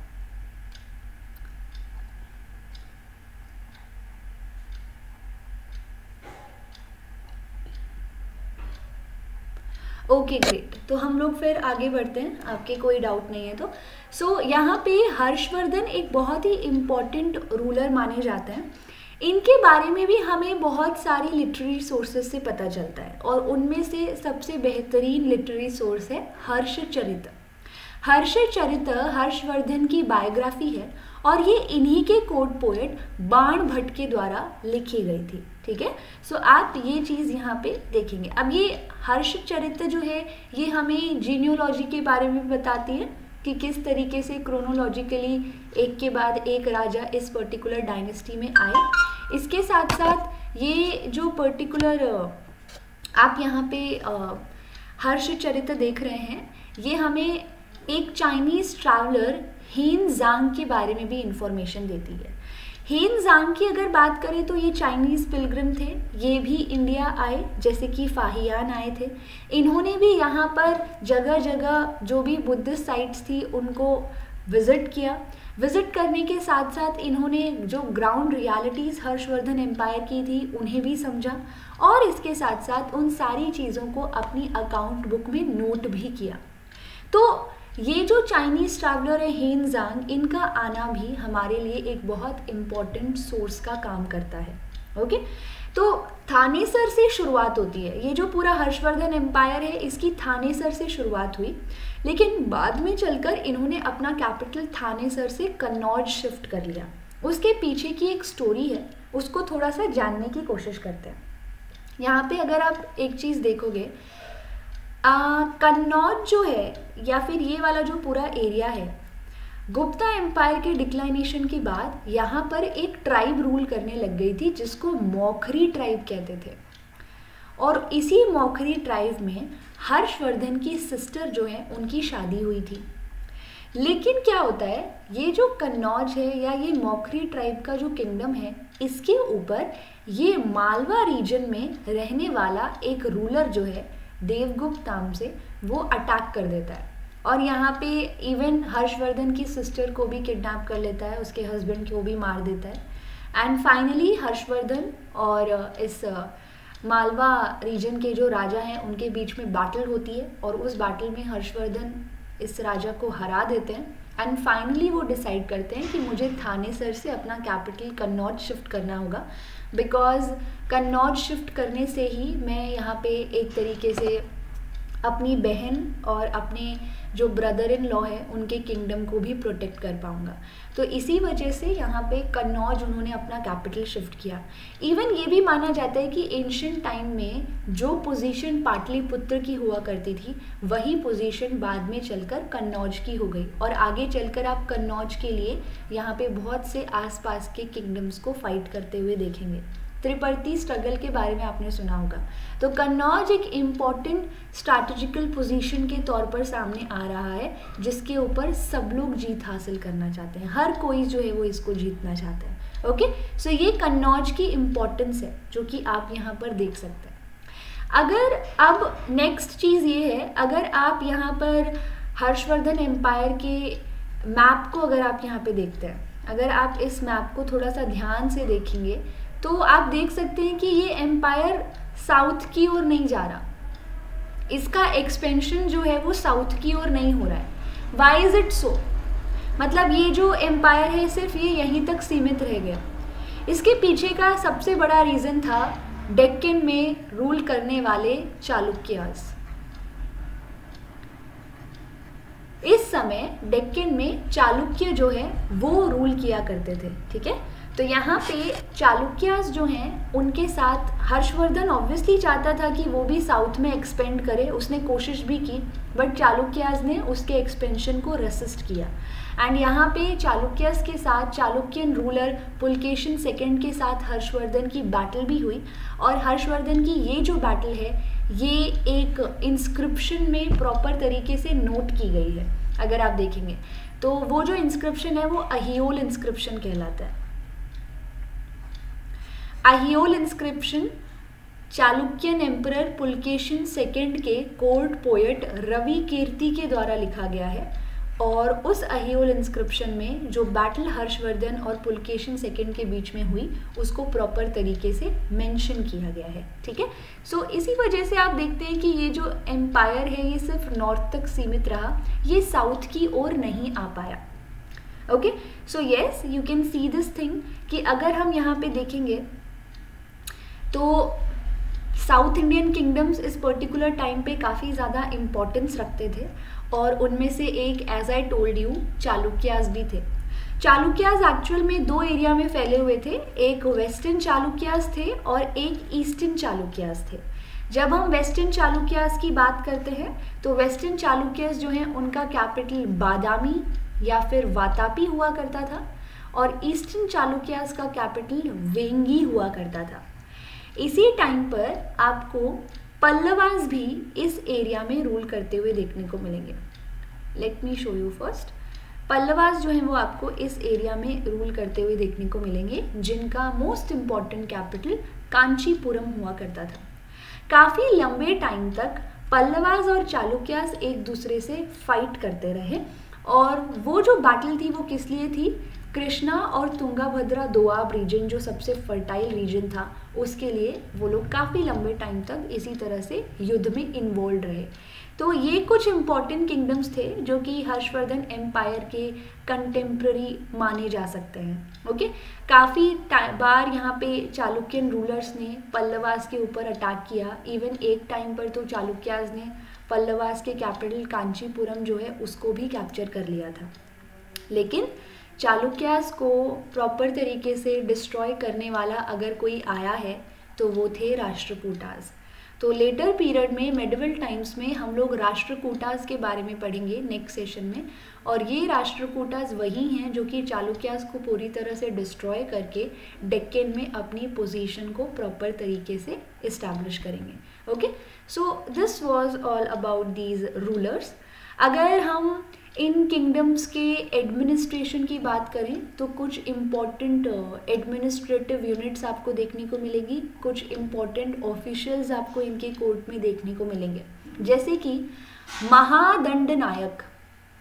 A: ओके ग्रेट, तो हम लोग फिर आगे बढ़ते हैं, आपके कोई डाउट नहीं है तो। सो so, यहाँ पे हर्षवर्धन एक बहुत ही इम्पॉर्टेंट रूलर माने जाते हैं। इनके बारे में भी हमें बहुत सारी लिटरेरी सोर्सेज से पता चलता है और उनमें से सबसे बेहतरीन लिटरेरी सोर्स है हर्षचरित। हर्षचरित हर्षवर्धन की बायोग्राफी है और ये इन्हीं के कोर्ट पोएट बाण भट्ट के द्वारा लिखी गई थी, ठीक है। सो आप ये चीज़ यहाँ पे देखेंगे। अब ये हर्षचरित जो है ये हमें जीनियोलॉजी के बारे में बताती है कि किस तरीके से क्रोनोलॉजिकली एक के बाद एक राजा इस पर्टिकुलर डायनेस्टी में आए। इसके साथ साथ ये जो पर्टिकुलर आप यहाँ पे हर्षचरित देख रहे हैं, ये हमें एक चाइनीज़ ट्रैवलर हेन ज़ांग के बारे में भी इंफॉर्मेशन देती है। हेन ज़ांग की अगर बात करें तो ये चाइनीज़ पिलग्रिम थे, ये भी इंडिया आए जैसे कि फाहियान आए थे। इन्होंने भी यहाँ पर जगह जगह जो भी बुद्धिस्ट साइट्स थी उनको विज़िट किया। विज़िट करने के साथ साथ इन्होंने जो ग्राउंड रियलिटीज़ हर्षवर्धन एम्पायर की थी उन्हें भी समझा और इसके साथ साथ उन सारी चीज़ों को अपनी अकाउंट बुक में नोट भी किया। तो ये जो चाइनीज़ ट्रैवलर है हेन ज़ांग, इनका आना भी हमारे लिए एक बहुत इम्पॉर्टेंट सोर्स का काम करता है। ओके, तो थानेसर से शुरुआत होती है। ये जो पूरा हर्षवर्धन एम्पायर है इसकी थानेसर से शुरुआत हुई, लेकिन बाद में चलकर इन्होंने अपना कैपिटल थानेसर से कन्नौज शिफ्ट कर लिया। उसके पीछे की एक स्टोरी है, उसको थोड़ा सा जानने की कोशिश करते हैं। यहाँ पे अगर आप एक चीज़ देखोगे, कन्नौज जो है या फिर ये वाला जो पूरा एरिया है, गुप्ता एम्पायर के डिक्लाइनेशन के बाद यहाँ पर एक ट्राइब रूल करने लग गई थी जिसको मौखरी ट्राइब कहते थे। और इसी मौखरी ट्राइब में हर्षवर्धन की सिस्टर जो है उनकी शादी हुई थी। लेकिन क्या होता है, ये जो कन्नौज है या ये मौखरी ट्राइब का जो किंगडम है, इसके ऊपर ये मालवा रीजन में रहने वाला एक रूलर जो है देवगुप्त नाम से, वो अटैक कर देता है और यहाँ पे इवन हर्षवर्धन की सिस्टर को भी किडनैप कर लेता है, उसके हस्बैंड को भी मार देता है। एंड फाइनली हर्षवर्धन और इस मालवा रीजन के जो राजा हैं उनके बीच में बैटल होती है और उस बैटल में हर्षवर्धन इस राजा को हरा देते हैं। एंड फाइनली वो डिसाइड करते हैं कि मुझे थानेसर से अपना कैपिटल कन्नौज शिफ्ट करना होगा, बिकॉज कन्नौज शिफ्ट करने से ही मैं यहाँ पे एक तरीके से अपनी बहन और अपने जो ब्रदर इन लॉ है उनके किंगडम को भी प्रोटेक्ट कर पाऊँगा। तो इसी वजह से यहाँ पे कन्नौज उन्होंने अपना कैपिटल शिफ्ट किया। इवन ये भी माना जाता है कि एंशिएंट टाइम में जो पोजीशन पाटलिपुत्र की हुआ करती थी वही पोजीशन बाद में चलकर कन्नौज की हो गई, और आगे चलकर आप कन्नौज के लिए यहाँ पे बहुत से आसपास के किंगडम्स को फाइट करते हुए देखेंगे। त्रिपर्ती स्ट्रगल के बारे में आपने सुना होगा। तो कन्नौज एक इम्पॉर्टेंट स्ट्रैटेजिकल पोजीशन के तौर पर सामने आ रहा है जिसके ऊपर सब लोग जीत हासिल करना चाहते हैं, हर कोई जो है वो इसको जीतना चाहता है। ओके, सो ये कन्नौज की इम्पोर्टेंस है जो कि आप यहाँ पर देख सकते हैं। अगर अब नेक्स्ट चीज़ ये है, अगर आप यहाँ पर हर्षवर्धन एम्पायर के मैप को अगर आप यहाँ पे देखते हैं, अगर आप इस मैप को थोड़ा सा ध्यान से देखेंगे तो आप देख सकते हैं कि ये एम्पायर साउथ की ओर नहीं जा रहा, इसका एक्सपेंशन जो है वो साउथ की ओर नहीं हो रहा है। Why is it so? मतलब ये जो एम्पायर है सिर्फ ये यहीं तक सीमित रह गया। इसके पीछे का सबसे बड़ा रीज़न था डेक्कन में रूल करने वाले चालुक्यास। इस समय डेक्कन में चालुक्य जो है वो रूल किया करते थे, ठीक है। तो यहाँ पे चालुक्यास जो हैं उनके साथ हर्षवर्धन ऑब्वियसली चाहता था कि वो भी साउथ में एक्सपेंड करे, उसने कोशिश भी की, बट चालुक्यास ने उसके एक्सपेंशन को रेसिस्ट किया। एंड यहाँ पे चालुक्यास के साथ चालुक्यन रूलर पुलकेशिन सेकंड के साथ हर्षवर्धन की बैटल भी हुई, और हर्षवर्धन की ये जो बैटल है ये एक इंस्क्रिप्शन में प्रॉपर तरीके से नोट की गई है। अगर आप देखेंगे तो वो जो इंस्क्रिप्शन है वो अहियोल इंस्क्रिप्शन कहलाता है। Aihole inscription Chalukyan emperor Pulakeshin second के कोर्ट पोएट रवि कीर्ति के द्वारा लिखा गया है, और उस अहियोल इंस्क्रिप्शन में जो बैटल हर्षवर्धन और पुलकेशिन सेकंड के बीच में हुई उसको प्रॉपर तरीके से मेंशन किया गया है, ठीक है। सो इसी वजह से आप देखते हैं कि ये जो एम्पायर है ये सिर्फ नॉर्थ तक सीमित रहा, ये साउथ की ओर नहीं आ पाया। Okay, so yes you can see this thing कि अगर हम यहाँ पे देखेंगे तो साउथ इंडियन किंगडम्स इस पर्टिकुलर टाइम पे काफ़ी ज़्यादा इम्पोर्टेंस रखते थे, और उनमें से एक as I told you Chalukyas भी थे। चालुक्यास एक्चुअल में दो एरिया में फैले हुए थे, एक वेस्टर्न चालुक्यास थे और एक ईस्टर्न चालुक्यास थे। जब हम वेस्टर्न चालुक्यास की बात करते हैं तो वेस्टर्न चालुक्यास जो हैं उनका कैपिटल बादामी या फिर वातापी हुआ करता था, और ईस्टर्न चालुक्यास का कैपिटल वेंगी हुआ करता था। इसी टाइम पर आपको पल्लवास भी इस एरिया में रूल करते हुए देखने को मिलेंगे। Let me show you first. Pallavas जो है वो आपको इस एरिया में रूल करते हुए देखने को मिलेंगे, जिनका मोस्ट इम्पॉर्टेंट कैपिटल कांचीपुरम हुआ करता था। काफ़ी लंबे टाइम तक पल्लवास और चालुक्यास एक दूसरे से फाइट करते रहे, और वो जो बैटल थी वो किस लिए थी? कृष्णा और तुंगाभद्रा दोआब रीजन जो सबसे फर्टाइल रीजन था उसके लिए वो लोग काफ़ी लंबे टाइम तक इसी तरह से युद्ध में इन्वॉल्व रहे। तो ये कुछ इम्पॉर्टेंट किंगडम्स थे जो कि हर्षवर्धन एम्पायर के कंटेम्प्ररी माने जा सकते हैं। ओके, काफ़ी बार यहाँ पे चालुक्यन रूलर्स ने पल्लवास के ऊपर अटैक किया। इवन एक टाइम पर तो चालुक्यास ने पल्लवास के कैपिटल कांचीपुरम जो है उसको भी कैप्चर कर लिया था। लेकिन चालुक्यास को प्रॉपर तरीके से डिस्ट्रॉय करने वाला अगर कोई आया है तो वो थे राष्ट्रकूटास। तो लेटर पीरियड में मेडिवल टाइम्स में हम लोग राष्ट्रकूटास के बारे में पढ़ेंगे नेक्स्ट सेशन में, और ये राष्ट्रकूटास वही हैं जो कि चालुक्यास को पूरी तरह से डिस्ट्रॉय करके डेक्कन में अपनी पोजीशन को प्रॉपर तरीके से इस्टेब्लिश करेंगे। Okay, so this was all about these rulers. अगर हम इन किंगडम्स के एडमिनिस्ट्रेशन की बात करें तो कुछ इम्पॉर्टेंट एडमिनिस्ट्रेटिव यूनिट्स आपको देखने को मिलेगी, कुछ इम्पॉर्टेंट ऑफिशियल्स आपको इनके कोर्ट में देखने को मिलेंगे, जैसे कि महादंडनायक।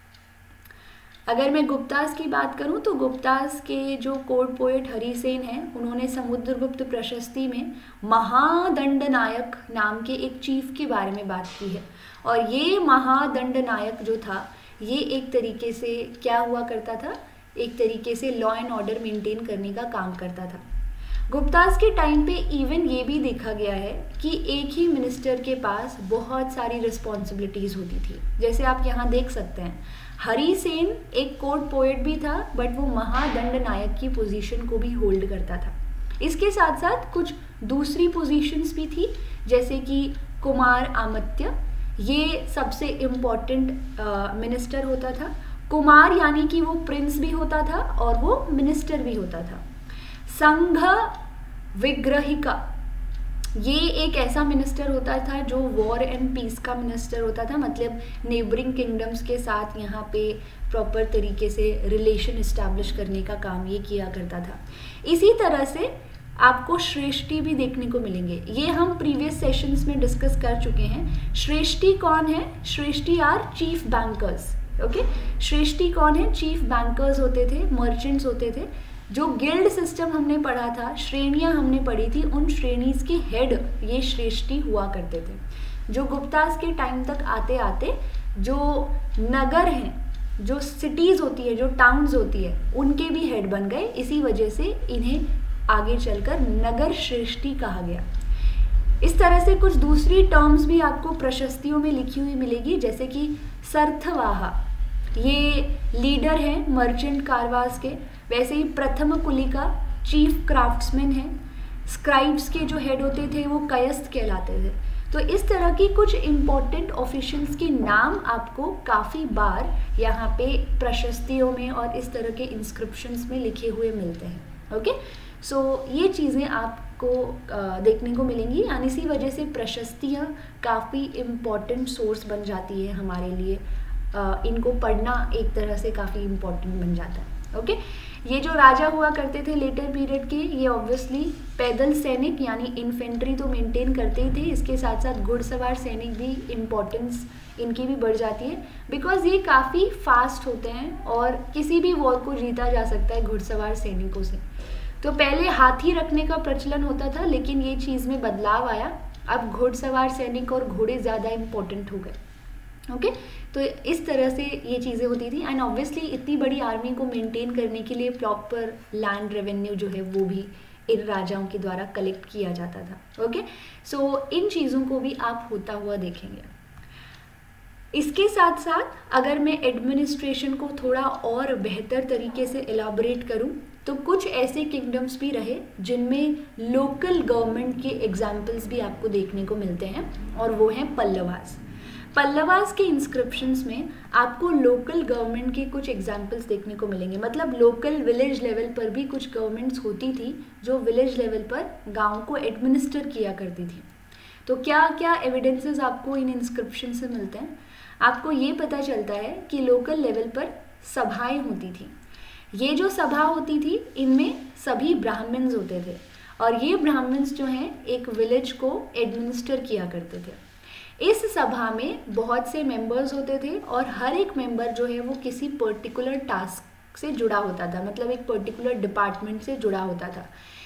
A: अगर मैं गुप्तास की बात करूं तो गुप्तास के जो कोर्ट पोएट हरिसेन हैं उन्होंने समुद्रगुप्त प्रशस्ति में महादंडनायक नाम के एक चीफ के बारे में बात की है। और ये महादंडनायक जो था ये एक तरीके से क्या हुआ करता था, एक तरीके से लॉ एंड ऑर्डर मेंटेन करने का काम करता था। गुप्तास के टाइम पे इवन ये भी देखा गया है कि एक ही मिनिस्टर के पास बहुत सारी रिस्पॉन्सिबिलिटीज़ होती थी। जैसे आप यहाँ देख सकते हैं हरिसेन एक कोर्ट पोएट भी था बट वो महादंड नायक की पोजीशन को भी होल्ड करता था। इसके साथ साथ कुछ दूसरी पोजीशंस भी थी, जैसे कि कुमार आमत्य, ये सबसे इम्पॉर्टेंट मिनिस्टर होता था। कुमार यानी कि वो प्रिंस भी होता था और वो मिनिस्टर भी होता था। संघ विग्रहिका, ये एक ऐसा मिनिस्टर होता था जो वॉर एंड पीस का मिनिस्टर होता था, मतलब नेबरिंग किंगडम्स के साथ यहाँ पे प्रॉपर तरीके से रिलेशन इस्टेब्लिश करने का काम ये किया करता था। इसी तरह से आपको श्रेष्ठी भी देखने को मिलेंगे, ये हम प्रीवियस सेशंस में डिस्कस कर चुके हैं। श्रेष्ठी कौन है? Shreshthi are chief bankers. Okay, shreshthi कौन है? चीफ बैंकर्स होते थे, मर्चेंट्स होते थे। जो गिल्ड सिस्टम हमने पढ़ा था, श्रेणियां हमने पढ़ी थी, उन श्रेणीज के हेड ये श्रेष्ठी हुआ करते थे, जो गुप्तास के टाइम तक आते आते जो नगर हैं, जो सिटीज होती है, जो टाउन्स होती है, उनके भी हेड बन गए। इसी वजह से इन्हें आगे चलकर नगर श्रेष्ठी कहा गया। इस तरह से कुछ दूसरी टर्म्स भी आपको प्रशस्तियों में लिखी हुई मिलेगी, जैसे कि सर्थवाहा, ये लीडर हैं मर्चेंट कारवास के। वैसे ही प्रथम कुलिका चीफ क्राफ्ट्समैन है। स्क्राइब्स के जो हेड होते थे वो कयस्थ कहलाते थे। तो इस तरह की कुछ इम्पोर्टेंट ऑफिशियल्स के नाम आपको काफ़ी बार यहाँ पे प्रशस्तियों में और इस तरह के इंस्क्रिप्शंस में लिखे हुए मिलते हैं। ओके, सो so, ये चीज़ें आपको देखने को मिलेंगी, यानी इसी वजह से प्रशस्तियाँ काफ़ी इम्पॉर्टेंट सोर्स बन जाती है हमारे लिए। आ, इनको पढ़ना एक तरह से काफ़ी इम्पॉर्टेंट बन जाता है। ओके, ये जो राजा हुआ करते थे लेटर पीरियड के, ये ऑब्वियसली पैदल सैनिक यानी इन्फेंट्री तो मेंटेन करते ही थे, इसके साथ साथ घुड़सवार सैनिक भी इम्पोर्टेंस इनकी भी बढ़ जाती है, बिकॉज ये काफ़ी फास्ट होते हैं और किसी भी वॉर को जीता जा सकता है घुड़सवार सैनिकों से। तो पहले हाथी रखने का प्रचलन होता था, लेकिन ये चीज़ में बदलाव आया, अब घुड़सवार सैनिक और घोड़े ज़्यादा इम्पोर्टेंट हो गए। Okay okay? तो इस तरह से ये चीज़ें होती थी। एंड ऑब्वियसली इतनी बड़ी आर्मी को मेंटेन करने के लिए प्रॉपर लैंड रेवेन्यू जो है वो भी इन राजाओं के द्वारा कलेक्ट किया जाता था। ओके, सो इन चीज़ों को भी आप होता हुआ देखेंगे। इसके साथ साथ अगर मैं एडमिनिस्ट्रेशन को थोड़ा और बेहतर तरीके से एलाबोरेट करूं तो कुछ ऐसे किंगडम्स भी रहे जिनमें लोकल गवर्नमेंट के एग्जाम्पल्स भी आपको देखने को मिलते हैं, और वो हैं पल्लवास। पल्लवास के इंस्क्रिप्शंस में आपको लोकल गवर्नमेंट के कुछ एग्जाम्पल्स देखने को मिलेंगे, मतलब लोकल विलेज लेवल पर भी कुछ गवर्नमेंट्स होती थी जो विलेज लेवल पर गांव को एडमिनिस्टर किया करती थी। तो क्या क्या एविडेंसेस आपको इन इंस्क्रिप्शन से मिलते हैं? आपको ये पता चलता है कि लोकल लेवल पर सभाएं होती थी। ये जो सभा होती थी इनमें सभी ब्राह्मण्स होते थे, और ये ब्राह्मण्स जो हैं एक विलेज को एडमिनिस्टर किया करते थे। इस सभा में बहुत से मेंबर्स होते थे और हर एक मेंबर जो है वो किसी पर्टिकुलर टास्क से जुड़ा होता था, मतलब एक पर्टिकुलर डिपार्टमेंट से जुड़ा होता था।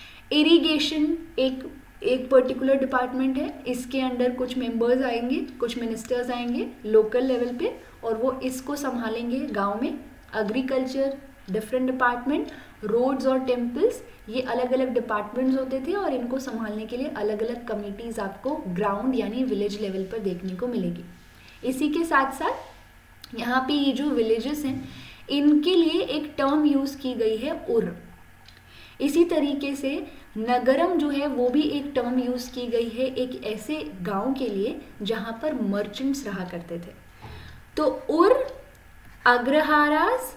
A: इरिगेशन एक एक पर्टिकुलर डिपार्टमेंट है, इसके अंडर कुछ मेंबर्स आएंगे, कुछ मिनिस्टर्स आएंगे लोकल लेवल पे और वो इसको संभालेंगे गांव में। एग्रीकल्चर डिफरेंट डिपार्टमेंट, रोड्स और टेम्पल्स ये अलग अलग डिपार्टमेंट्स होते थे और इनको संभालने के लिए अलग अलग कमिटीज़ आपको ग्राउंड यानी विलेज लेवल पर देखने को मिलेगी। इसी के साथ साथ यहाँ पे ये जो विलेजेस हैं इनके लिए एक टर्म यूज़ की गई है उर। इसी तरीके से नगरम जो है वो भी एक टर्म यूज़ की गई है एक ऐसे गांव के लिए जहाँ पर मर्चेंट्स रहा करते थे। तो उर, अग्रहारास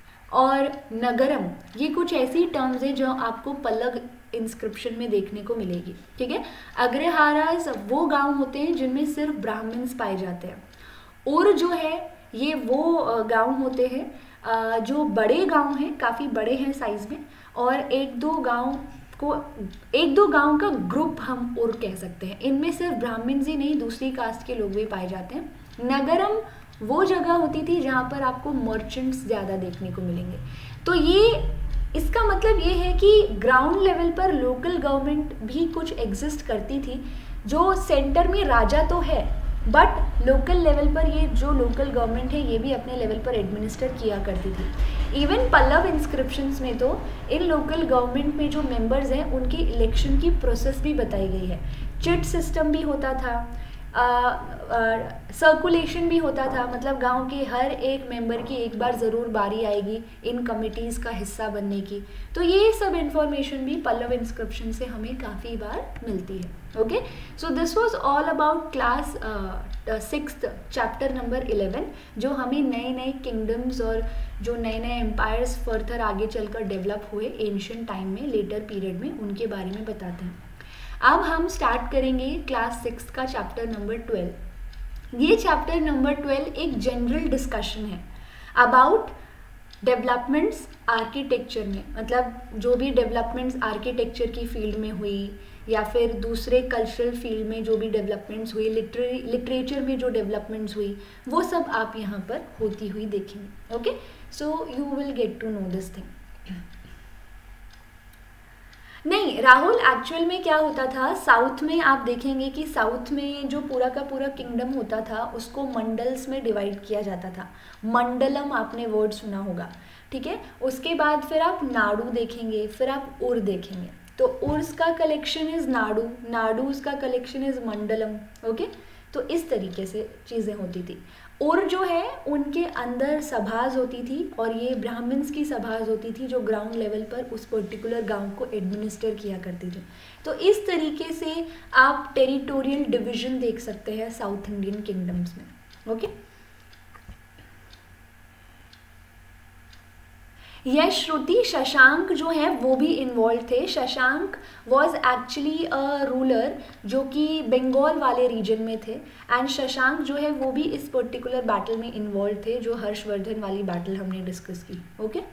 A: और नगरम ये कुछ ऐसी टर्म्स हैं जो आपको पल्लव इंस्क्रिप्शन में देखने को मिलेगी। ठीक है, अग्रहारास वो गांव होते हैं जिनमें सिर्फ ब्राह्मण्स पाए जाते हैं। उर जो है ये वो गांव होते हैं जो बड़े गांव हैं, काफ़ी बड़े हैं साइज में, और एक दो गांव को एक दो गांव का ग्रुप हम उर कह सकते हैं। इनमें सिर्फ ब्राह्मण्स ही नहीं दूसरी कास्ट के लोग भी पाए जाते हैं। नगरम वो जगह होती थी जहाँ पर आपको मर्चेंट्स ज़्यादा देखने को मिलेंगे। तो ये इसका मतलब ये है कि ग्राउंड लेवल पर लोकल गवर्नमेंट भी कुछ एग्जिस्ट करती थी, जो सेंटर में राजा तो है बट लोकल लेवल पर ये जो लोकल गवर्नमेंट है ये भी अपने लेवल पर एडमिनिस्टर किया करती थी। इवन पल्लव इंस्क्रिप्शंस में तो इन लोकल गवर्नमेंट में जो मेंबर्स हैं उनकी इलेक्शन की प्रोसेस भी बताई गई है। चिट सिस्टम भी होता था, सर्कुलेशन uh, uh, भी होता था, मतलब गांव के हर एक मेंबर की एक बार ज़रूर बारी आएगी इन कमिटीज़ का हिस्सा बनने की। तो ये सब इंफॉर्मेशन भी पल्लव इंस्क्रिप्शन से हमें काफ़ी बार मिलती है। Okay, so this was all about class sixth chapter number eleven, जो हमें नए नए किंगडम्स और जो नए नए एम्पायर्स फर्दर आगे चलकर डेवलप हुए एंशिएंट टाइम में, लेटर पीरियड में, उनके बारे में बताते हैं। अब हम स्टार्ट करेंगे क्लास सिक्स का चैप्टर नंबर ट्वेल्व। ये चैप्टर नंबर ट्वेल्व एक जनरल डिस्कशन है अबाउट डेवलपमेंट्स आर्किटेक्चर में, मतलब जो भी डेवलपमेंट्स आर्किटेक्चर की फील्ड में हुई या फिर दूसरे कल्चरल फील्ड में जो भी डेवलपमेंट्स हुई, लिटरे लिटरेचर में जो डेवलपमेंट्स हुई, वो सब आप यहाँ पर होती हुई देखेंगे। Okay, so you will get to know this thing. नहीं राहुल, एक्चुअल में क्या होता था, साउथ में आप देखेंगे कि साउथ में जो पूरा का पूरा किंगडम होता था उसको मंडल्स में डिवाइड किया जाता था। मंडलम आपने वर्ड सुना होगा, ठीक है। उसके बाद फिर आप नाडु देखेंगे, फिर आप उर देखेंगे। तो उर्स का कलेक्शन इज नाडु, नाडूज का कलेक्शन इज मंडलम। ओके, तो इस तरीके से चीज़ें होती थी। उर जो है उनके अंदर सभाज होती थी और ये ब्राह्मण्स की सभाज होती थी जो ग्राउंड लेवल पर उस पर्टिकुलर गांव को एडमिनिस्टर किया करती थी। तो इस तरीके से आप टेरिटोरियल डिवीजन देख सकते हैं साउथ इंडियन किंगडम्स में। ओके, यश, श्रुति, शशांक जो है वो भी इन्वॉल्व थे। Shashank was actually a ruler जो कि बंगाल वाले रीजन में थे, एंड शशांक जो है वो भी इस पर्टिकुलर बैटल में इन्वॉल्व थे जो हर्षवर्धन वाली बैटल हमने डिस्कस की। Okay,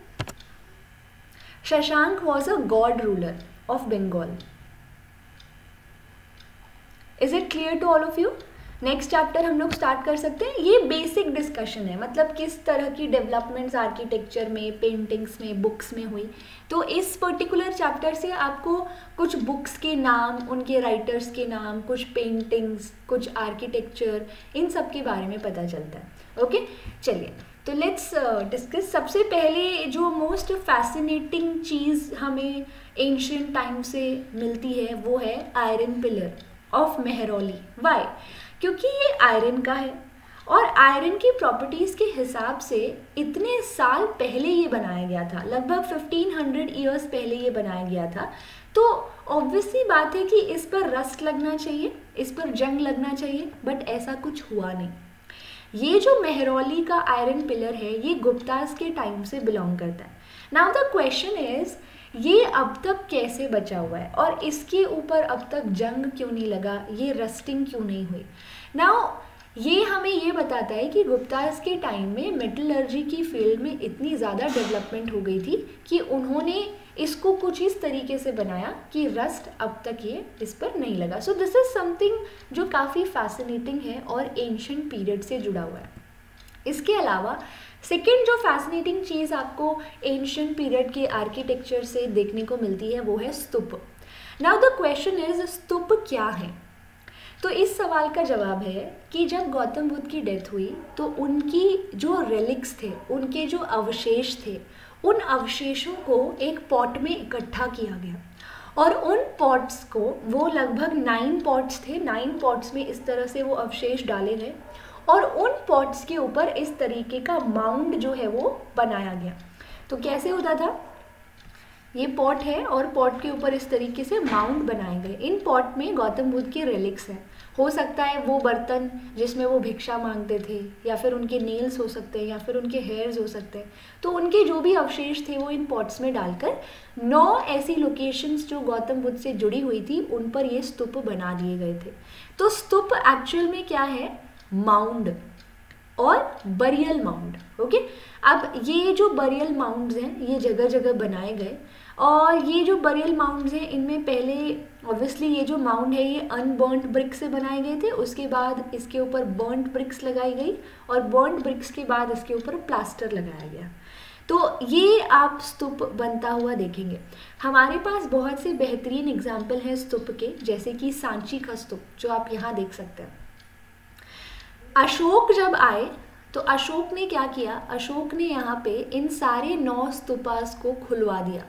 A: Shashank was a Gaud ruler of Bengal. Is it clear to all of you? Next chapter हम लोग स्टार्ट कर सकते हैं। ये बेसिक डिस्कशन है, मतलब किस तरह की डेवलपमेंट्स आर्किटेक्चर में, पेंटिंग्स में, बुक्स में हुई। तो इस पर्टिकुलर चैप्टर से आपको कुछ बुक्स के नाम, उनके राइटर्स के नाम, कुछ पेंटिंग्स, कुछ आर्किटेक्चर, इन सब के बारे में पता चलता है। ओके, चलिए तो लेट्स डिस्कस। सबसे पहले जो मोस्ट फैसिनेटिंग चीज़ हमें एंशिएंट टाइम से मिलती है वो है iron pillar of Mehrauli. Why? क्योंकि ये आयरन का है और आयरन की प्रॉपर्टीज़ के हिसाब से इतने साल पहले ये बनाया गया था, लगभग फिफ्टीन हंड्रेड ईयर्स पहले ये बनाया गया था। तो ऑब्वियसली बात है कि इस पर रस्ट लगना चाहिए, इस पर जंग लगना चाहिए, बट ऐसा कुछ हुआ नहीं। ये जो मेहरौली का आयरन पिलर है ये गुप्तास के टाइम से बिलोंग करता है। नाउ द क्वेश्चन इज, ये अब तक कैसे बचा हुआ है और इसके ऊपर अब तक जंग क्यों नहीं लगा, ये रस्टिंग क्यों नहीं हुई? नाउ ये हमें ये बताता है कि गुप्तास के टाइम में मेटलर्जी की फील्ड में इतनी ज़्यादा डेवलपमेंट हो गई थी कि उन्होंने इसको कुछ इस तरीके से बनाया कि रस्ट अब तक ये इस पर नहीं लगा। सो दिस इज समथिंग जो काफ़ी फैसिनेटिंग है और एंशिएंट पीरियड से जुड़ा हुआ है। इसके अलावा सेकेंड जो फैसिनेटिंग चीज़ आपको एंशियंट पीरियड के आर्किटेक्चर से देखने को मिलती है वो है stupa. Now the question is stupa क्या है? तो इस सवाल का जवाब है कि जब गौतम बुद्ध की डेथ हुई तो उनकी जो रेलिक्स थे, उनके जो अवशेष थे, उन अवशेषों को एक पॉट में इकट्ठा किया गया और उन पॉट्स को, वो लगभग नाइन पॉट्स थे, नाइन पॉट्स में इस तरह से वो अवशेष डाले गए और उन पॉट्स के ऊपर इस तरीके का माउंड जो है वो बनाया गया। तो कैसे होता था? ये पॉट है और पॉट के ऊपर इस तरीके से माउंट बनाए गए। इन पॉट में गौतम बुद्ध के रिलिक्स हैं। हो सकता है वो बर्तन जिसमें वो भिक्षा मांगते थे, या फिर उनके नेल्स हो सकते हैं, या फिर उनके हेयर्स हो सकते हैं। तो उनके जो भी अवशेष थे वो इन पॉट्स में डालकर नौ ऐसी लोकेशंस जो गौतम बुद्ध से जुड़ी हुई थी उन पर ये स्तूप बना दिए गए थे। तो स्तूप एक्चुअल में क्या है? माउंड और बरियल माउंड। ओके, अब ये जो बरियल माउंड्स हैं ये जगह जगह बनाए गए और ये जो बरियल माउंड्स हैं इनमें पहले ऑब्वियसली ये जो माउंड है ये अनबर्न्ड ब्रिक से बनाए गए थे, उसके बाद इसके ऊपर बर्न्ड ब्रिक्स लगाई गई और बर्न्ड ब्रिक्स के बाद इसके ऊपर प्लास्टर लगाया गया। तो ये आप स्तूप बनता हुआ देखेंगे। हमारे पास बहुत से बेहतरीन एग्जाम्पल हैं स्तूप के, जैसे कि सांची का स्तूप जो आप यहाँ देख सकते हैं। अशोक जब आए तो अशोक ने क्या किया? अशोक ने यहाँ पे इन सारे नौ स्तूपास को खुलवा दिया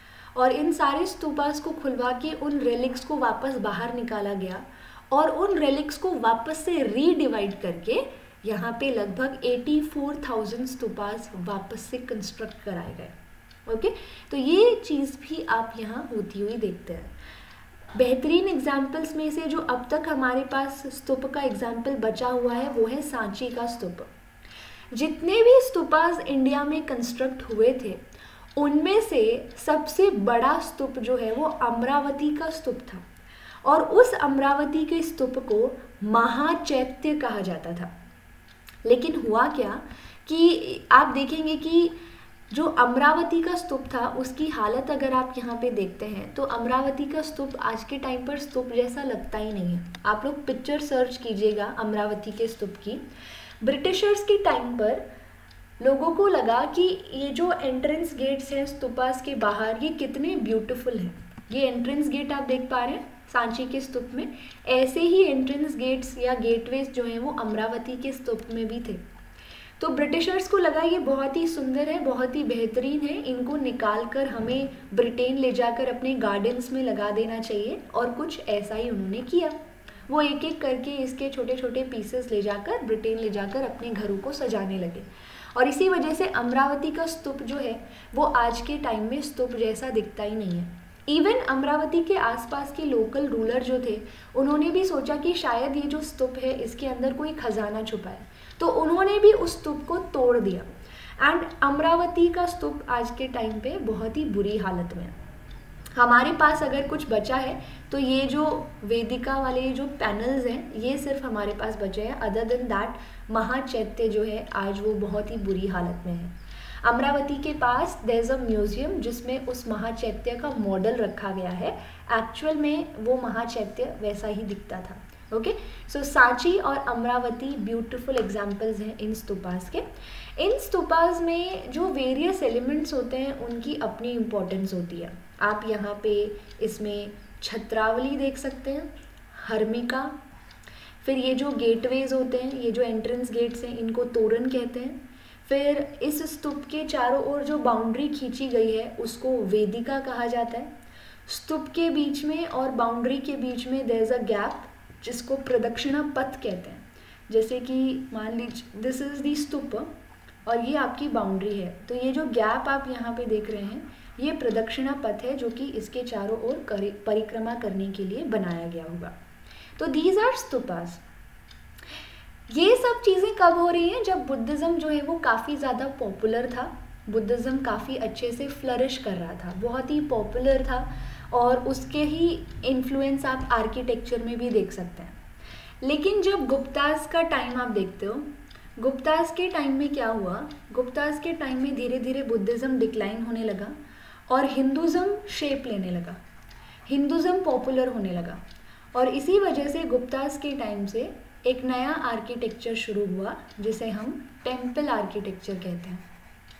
A: और इन सारे स्तूपास को खुलवा के उन रेलिक्स को वापस बाहर निकाला गया और उन रेलिक्स को वापस से रीडिवाइड करके यहाँ पे लगभग चौरासी हज़ार स्तूपास वापस से कंस्ट्रक्ट कराए गए। ओके, तो ये चीज़ भी आप यहाँ होती हुई देखते हैं। बेहतरीन एग्जाम्पल्स में से जो अब तक हमारे पास स्तूप का एग्जाम्पल बचा हुआ है वो है सांची का स्तूप। जितने भी स्तूपास इंडिया में कंस्ट्रक्ट हुए थे उनमें से सबसे बड़ा स्तूप जो है वो अमरावती का स्तूप था और उस अमरावती के स्तूप को महाचैत्य कहा जाता था। लेकिन हुआ क्या कि आप देखेंगे कि जो अमरावती का स्तूप था उसकी हालत अगर आप यहाँ पे देखते हैं तो अमरावती का स्तूप आज के टाइम पर स्तूप जैसा लगता ही नहीं है। आप लोग पिक्चर सर्च कीजिएगा अमरावती के स्तूप की। ब्रिटिशर्स के टाइम पर लोगों को लगा कि ये जो एंट्रेंस गेट्स हैं स्तूपास के बाहर ये कितने ब्यूटीफुल हैं। ये एंट्रेंस गेट आप देख पा रहे हैं सांची के स्तूप में, ऐसे ही एंट्रेंस गेट्स या गेटवेज जो हैं वो अमरावती के स्तूप में भी थे। तो ब्रिटिशर्स को लगा ये बहुत ही सुंदर है, बहुत ही बेहतरीन है, इनको निकाल कर हमें ब्रिटेन ले जाकर अपने गार्डन्स में लगा देना चाहिए और कुछ ऐसा ही उन्होंने किया। वो एक एक करके इसके छोटे छोटे पीसेस ले जाकर ब्रिटेन ले जाकर अपने घरों को सजाने लगे और इसी वजह से अमरावती का स्तूप जो है वो आज के टाइम में स्तूप जैसा दिखता ही नहीं है। इवन अमरावती के आसपास के लोकल रूलर जो थे उन्होंने भी सोचा कि शायद ये जो स्तूप है इसके अंदर कोई खजाना छुपा है, तो उन्होंने भी उस स्तूप को तोड़ दिया एंड अमरावती का स्तूप आज के टाइम पे बहुत ही बुरी हालत में है। हमारे पास अगर कुछ बचा है तो ये जो वेदिका वाले जो पैनल्स हैं ये सिर्फ हमारे पास बचे हैं। अदर देन दैट महाचैत्य जो है आज वो बहुत ही बुरी हालत में है। अमरावती के पास देयर इज अ म्यूजियम जिसमें उस महाचैत्य का मॉडल रखा गया है। एक्चुअल में वो महाचैत्य वैसा ही दिखता था। ओके, सो सांची और अमरावती ब्यूटीफुल एग्जाम्पल्स हैं इन स्तूपास के। इन स्तूपास में जो वेरियस एलिमेंट्स होते हैं उनकी अपनी इम्पोर्टेंस होती है। आप यहाँ पे इसमें छत्रावली देख सकते हैं, हर्मिका, फिर ये जो गेटवेज होते हैं, ये जो एंट्रेंस गेट्स हैं इनको तोरण कहते हैं। फिर इस स्तूप के चारों ओर जो बाउंड्री खींची गई है उसको वेदिका कहा जाता है। स्तूप के बीच में और बाउंड्री के बीच में देयर इज अ गैप जिसको प्रदक्षिणा पथ कहते हैं। जैसे कि मान लीजिए दिस इज दी स्तूप और ये आपकी बाउंड्री है, तो ये जो गैप आप यहाँ पे देख रहे हैं ये प्रदक्षिणा पथ है जो कि इसके चारों ओर परिक्रमा करने के लिए बनाया गया होगा। तो दीज आर स्तूपास। ये सब चीज़ें कब हो रही हैं? जब बुद्धिज़्म जो है वो काफ़ी ज़्यादा पॉपुलर था, बुद्धिज़्म काफ़ी अच्छे से फ्लरिश कर रहा था, बहुत ही पॉपुलर था और उसके ही इन्फ्लुएंस आप आर्किटेक्चर में भी देख सकते हैं। लेकिन जब गुप्तास का टाइम आप देखते हो, गुप्तास के टाइम में क्या हुआ? गुप्तास के टाइम में धीरे धीरे बुद्धिज़्म डिक्लाइन होने लगा और हिंदुज़्म शेप लेने लगा, हिंदुज़्म पॉपुलर होने लगा और इसी वजह से गुप्तास के टाइम से एक नया आर्किटेक्चर शुरू हुआ जिसे हम टेम्पल आर्किटेक्चर कहते हैं।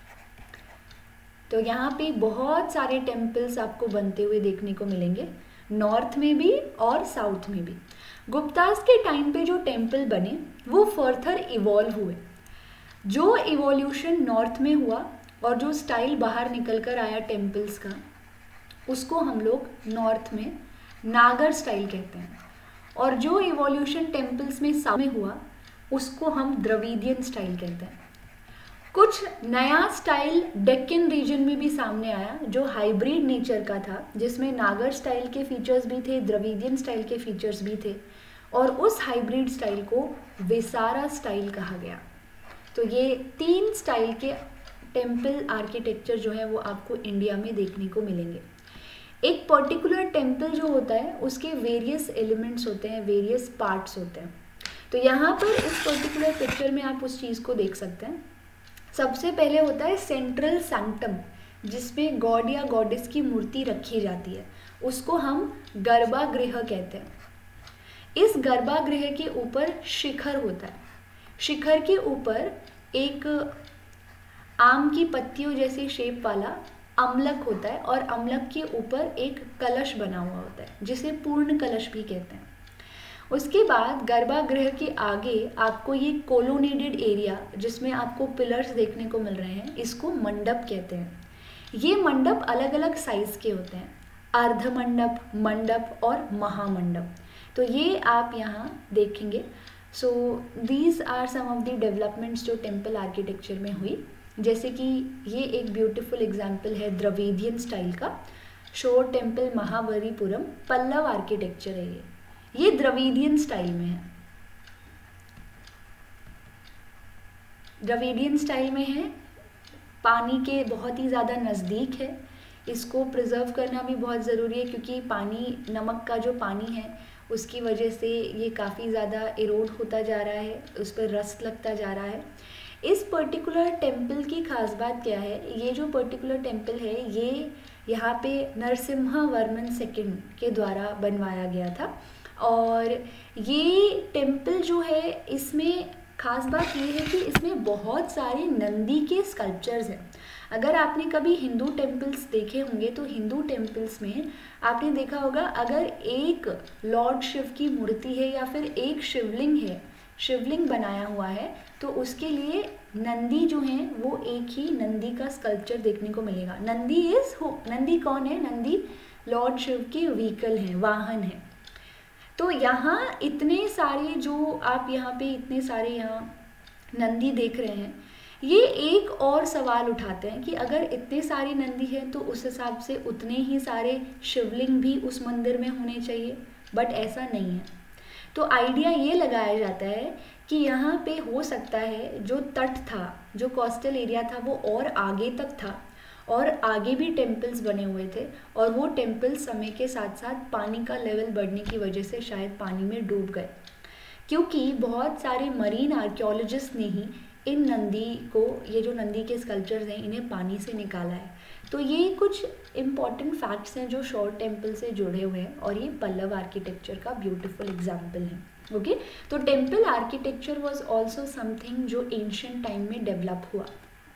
A: तो यहाँ पे बहुत सारे टेम्पल्स आपको बनते हुए देखने को मिलेंगे, नॉर्थ में भी और साउथ में भी। गुप्तास के टाइम पे जो टेम्पल बने वो फर्दर इवॉल्व हुए। जो इवोल्यूशन नॉर्थ में हुआ और जो स्टाइल बाहर निकल कर आया टेम्पल्स का, उसको हम लोग नॉर्थ में नागर स्टाइल कहते हैं। और जो इवोल्यूशन टेम्पल्स में साउथ में हुआ उसको हम द्रविडियन स्टाइल कहते हैं। कुछ नया स्टाइल डेक्कन रीजन में भी सामने आया जो हाइब्रिड नेचर का था, जिसमें नागर स्टाइल के फीचर्स भी थे, द्रविडियन स्टाइल के फीचर्स भी थे, और उस हाइब्रिड स्टाइल को वेसारा स्टाइल कहा गया। तो ये तीन स्टाइल के टेम्पल आर्किटेक्चर जो है वो आपको इंडिया में देखने को मिलेंगे। एक पर्टिकुलर टेम्पल जो होता है उसके वेरियस एलिमेंट्स होते हैं, वेरियस पार्ट्स होते हैं। तो यहाँ पर इस पर्टिकुलर पिक्चर में आप उस चीज़ को देख सकते हैं। सबसे पहले होता है सेंट्रल सैंक्टम, जिसमें गॉड या गॉडेस की मूर्ति रखी जाती है, उसको हम गर्भागृह कहते हैं। इस गर्भागृह के ऊपर शिखर होता है। शिखर के ऊपर एक आम की पत्तियों जैसी शेप वाला अम्लक होता है और अम्लक के ऊपर एक कलश बना हुआ होता है जिसे पूर्ण कलश भी कहते हैं। उसके बाद गर्भागृह के आगे आपको ये कोलोनेडेड एरिया जिसमें आपको पिलर्स देखने को मिल रहे हैं, इसको मंडप कहते हैं। ये मंडप अलग अलग साइज के होते हैं, अर्ध मंडप, मंडप और महामंडप। तो ये आप यहाँ देखेंगे। So these are some of the developments जो टेम्पल आर्किटेक्चर में हुई। जैसे कि ये एक ब्यूटीफुल एग्जाम्पल है द्रविडियन स्टाइल का, shore temple Mahabalipuram, Pallav architecture है ये ये द्रविडियन स्टाइल में है। द्रविडियन स्टाइल में है, पानी के बहुत ही ज़्यादा नज़दीक है। इसको प्रिजर्व करना भी बहुत ज़रूरी है क्योंकि पानी, नमक का जो पानी है उसकी वजह से ये काफ़ी ज़्यादा इरोड होता जा रहा है, उस पर रस्ट लगता जा रहा है। इस पर्टिकुलर टेम्पल की खास बात क्या है, ये जो पर्टिकुलर टेम्पल है ये यहाँ पे नरसिम्हा वर्मन सेकंड के द्वारा बनवाया गया था। और ये टेम्पल जो है इसमें खास बात ये है कि इसमें बहुत सारे नंदी के स्कल्पचर्स हैं। अगर आपने कभी हिंदू टेम्पल्स देखे होंगे तो हिंदू टेम्पल्स में आपने देखा होगा, अगर एक लॉर्ड शिव की मूर्ति है या फिर एक शिवलिंग है, शिवलिंग बनाया हुआ है, तो उसके लिए नंदी जो हैं वो एक ही नंदी का स्कल्पचर देखने को मिलेगा। नंदी इज हो नंदी कौन है? नंदी लॉर्ड शिव के व्हीकल हैं, वाहन हैं। तो यहाँ इतने सारे जो आप यहाँ पे इतने सारे यहाँ नंदी देख रहे हैं, ये एक और सवाल उठाते हैं कि अगर इतने सारे नंदी हैं तो उस हिसाब से उतने ही सारे शिवलिंग भी उस मंदिर में होने चाहिए, बट ऐसा नहीं है। तो आइडिया ये लगाया जाता है कि यहाँ पे हो सकता है जो तट था, जो कोस्टल एरिया था, वो और आगे तक था और आगे भी टेम्पल्स बने हुए थे, और वो टेम्पल्स समय के साथ साथ पानी का लेवल बढ़ने की वजह से शायद पानी में डूब गए, क्योंकि बहुत सारे मरीन आर्कियोलॉजिस्ट ने ही इन नंदी को, ये जो नंदी के स्कल्पचर्स हैं, इन्हें पानी से निकाला है। तो ये कुछ इम्पॉर्टेंट फैक्ट्स हैं जो शोर टेम्पल से जुड़े हुए हैं, और ये पल्लव आर्किटेक्चर का ब्यूटीफुल एग्जाम्पल है। ओके, तो temple architecture was also something जो एंशिएंट टाइम में डेवलप हुआ।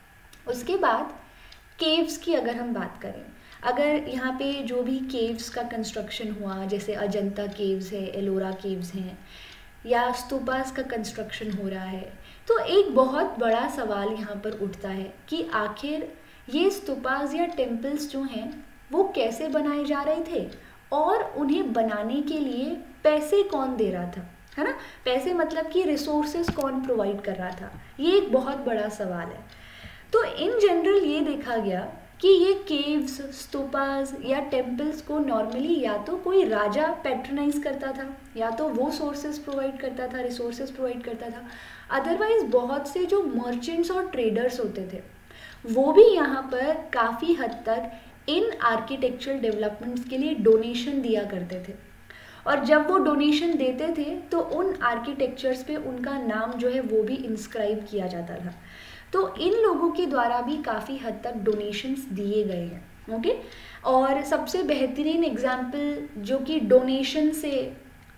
A: उसके बाद केव्स की अगर हम बात करें, अगर यहाँ पे जो भी केव्स का कंस्ट्रक्शन हुआ, जैसे अजंता केव्स है, एलोरा केव्स हैं, या स्तूपास का कंस्ट्रक्शन हो रहा है, तो एक बहुत बड़ा सवाल यहाँ पर उठता है कि आखिर ये स्तूपास या टेम्पल्स जो हैं वो कैसे बनाए जा रहे थे, और उन्हें बनाने के लिए पैसे कौन दे रहा था, है ना? पैसे मतलब कि रिसोर्सेज कौन प्रोवाइड कर रहा था, ये एक बहुत बड़ा सवाल है। तो इन जनरल ये देखा गया कि ये केव्स, स्तूपास या टेम्पल्स को नॉर्मली या तो कोई राजा पैट्रनाइज करता था, या तो वो सोर्सेज प्रोवाइड करता था, रिसोर्सेज प्रोवाइड करता था। अदरवाइज बहुत से जो मर्चेंट्स और ट्रेडर्स होते थे वो भी यहाँ पर काफ़ी हद तक इन आर्किटेक्चरल डेवलपमेंट्स के लिए डोनेशन दिया करते थे, और जब वो डोनेशन देते थे तो उन आर्किटेक्चर्स पे उनका नाम जो है वो भी इंस्क्राइब किया जाता था। तो इन लोगों के द्वारा भी काफ़ी हद तक डोनेशंस दिए गए हैं। ओके, और सबसे बेहतरीन एग्जाम्पल जो कि डोनेशन से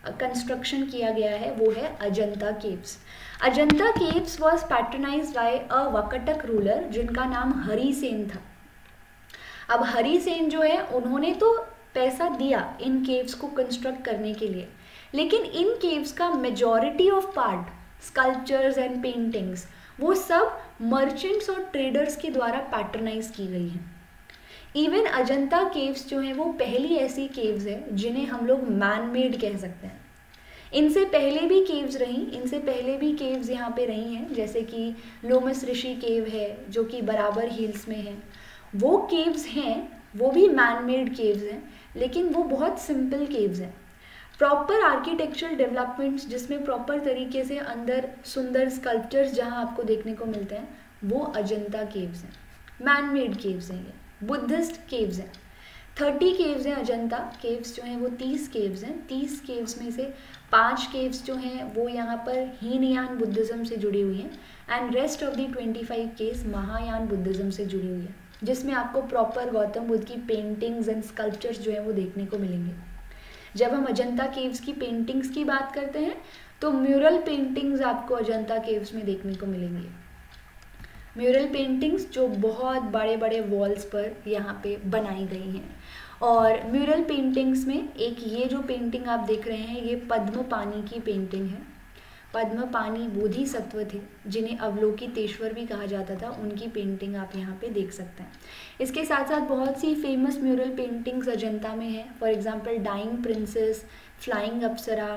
A: कंस्ट्रक्शन किया गया है वो है Ajanta caves. Ajanta caves was patronized by a Vakataka ruler जिनका नाम हरि सेन था। अब हरि सेन जो है उन्होंने तो पैसा दिया इन केव्स को कंस्ट्रक्ट करने के लिए, लेकिन इन केव्स का majority of part, sculptures and paintings, वो सब मर्चेंट्स और ट्रेडर्स के द्वारा पैट्रनाइज की गई हैं। इवन अजंता केव्स जो हैं वो पहली ऐसी केव्स है जिन्हें हम लोग मैन मेड कह सकते हैं। इनसे पहले भी केव्स रही इनसे पहले भी केव्स यहाँ पे रही हैं, जैसे कि लोमस ऋषि केव है जो कि बराबर हिल्स में है। वो केव्स हैं, वो भी मैन मेड केव्स हैं, लेकिन वो बहुत सिंपल केव्स हैं। प्रॉपर आर्किटेक्चरल डेवलपमेंट्स जिसमें प्रॉपर तरीके से अंदर सुंदर स्कल्पचर्स जहाँ आपको देखने को मिलते हैं वो अजंता केव्स हैं, मैन मेड केव्स हैं, ये बुद्धिस्ट केव्स हैं। थर्टी केव्स हैं अजंता केव्स जो हैं वो तीस केव्स हैं। तीस केव्स में से पांच केव्स जो हैं वो यहाँ पर हीनयान बुद्धिज़्म से जुड़ी हुई हैं and rest of the twenty five caves Mahayana Buddhism से जुड़ी हुई है, जिसमें आपको प्रॉपर गौतम बुद्ध की पेंटिंग्स एंड स्कल्पचर्स जो हैं वो देखने को मिलेंगे। जब हम अजंता केव्स की पेंटिंग्स की बात करते हैं तो म्यूरल पेंटिंग्स आपको अजंता केव्स में देखने को मिलेंगी। म्यूरल पेंटिंग्स जो बहुत बड़े बड़े वॉल्स पर यहाँ पे बनाई गई हैं। और म्यूरल पेंटिंग्स में एक ये जो पेंटिंग आप देख रहे हैं ये पद्म पानी की पेंटिंग है। पद्म पानी बोधिसत्व थे जिन्हें अवलोकितेश्वर भी कहा जाता था, उनकी पेंटिंग आप यहाँ पे देख सकते हैं। इसके साथ साथ बहुत सी फेमस म्यूरल पेंटिंग्स अजंता में है। For example dying princess, flying apsara,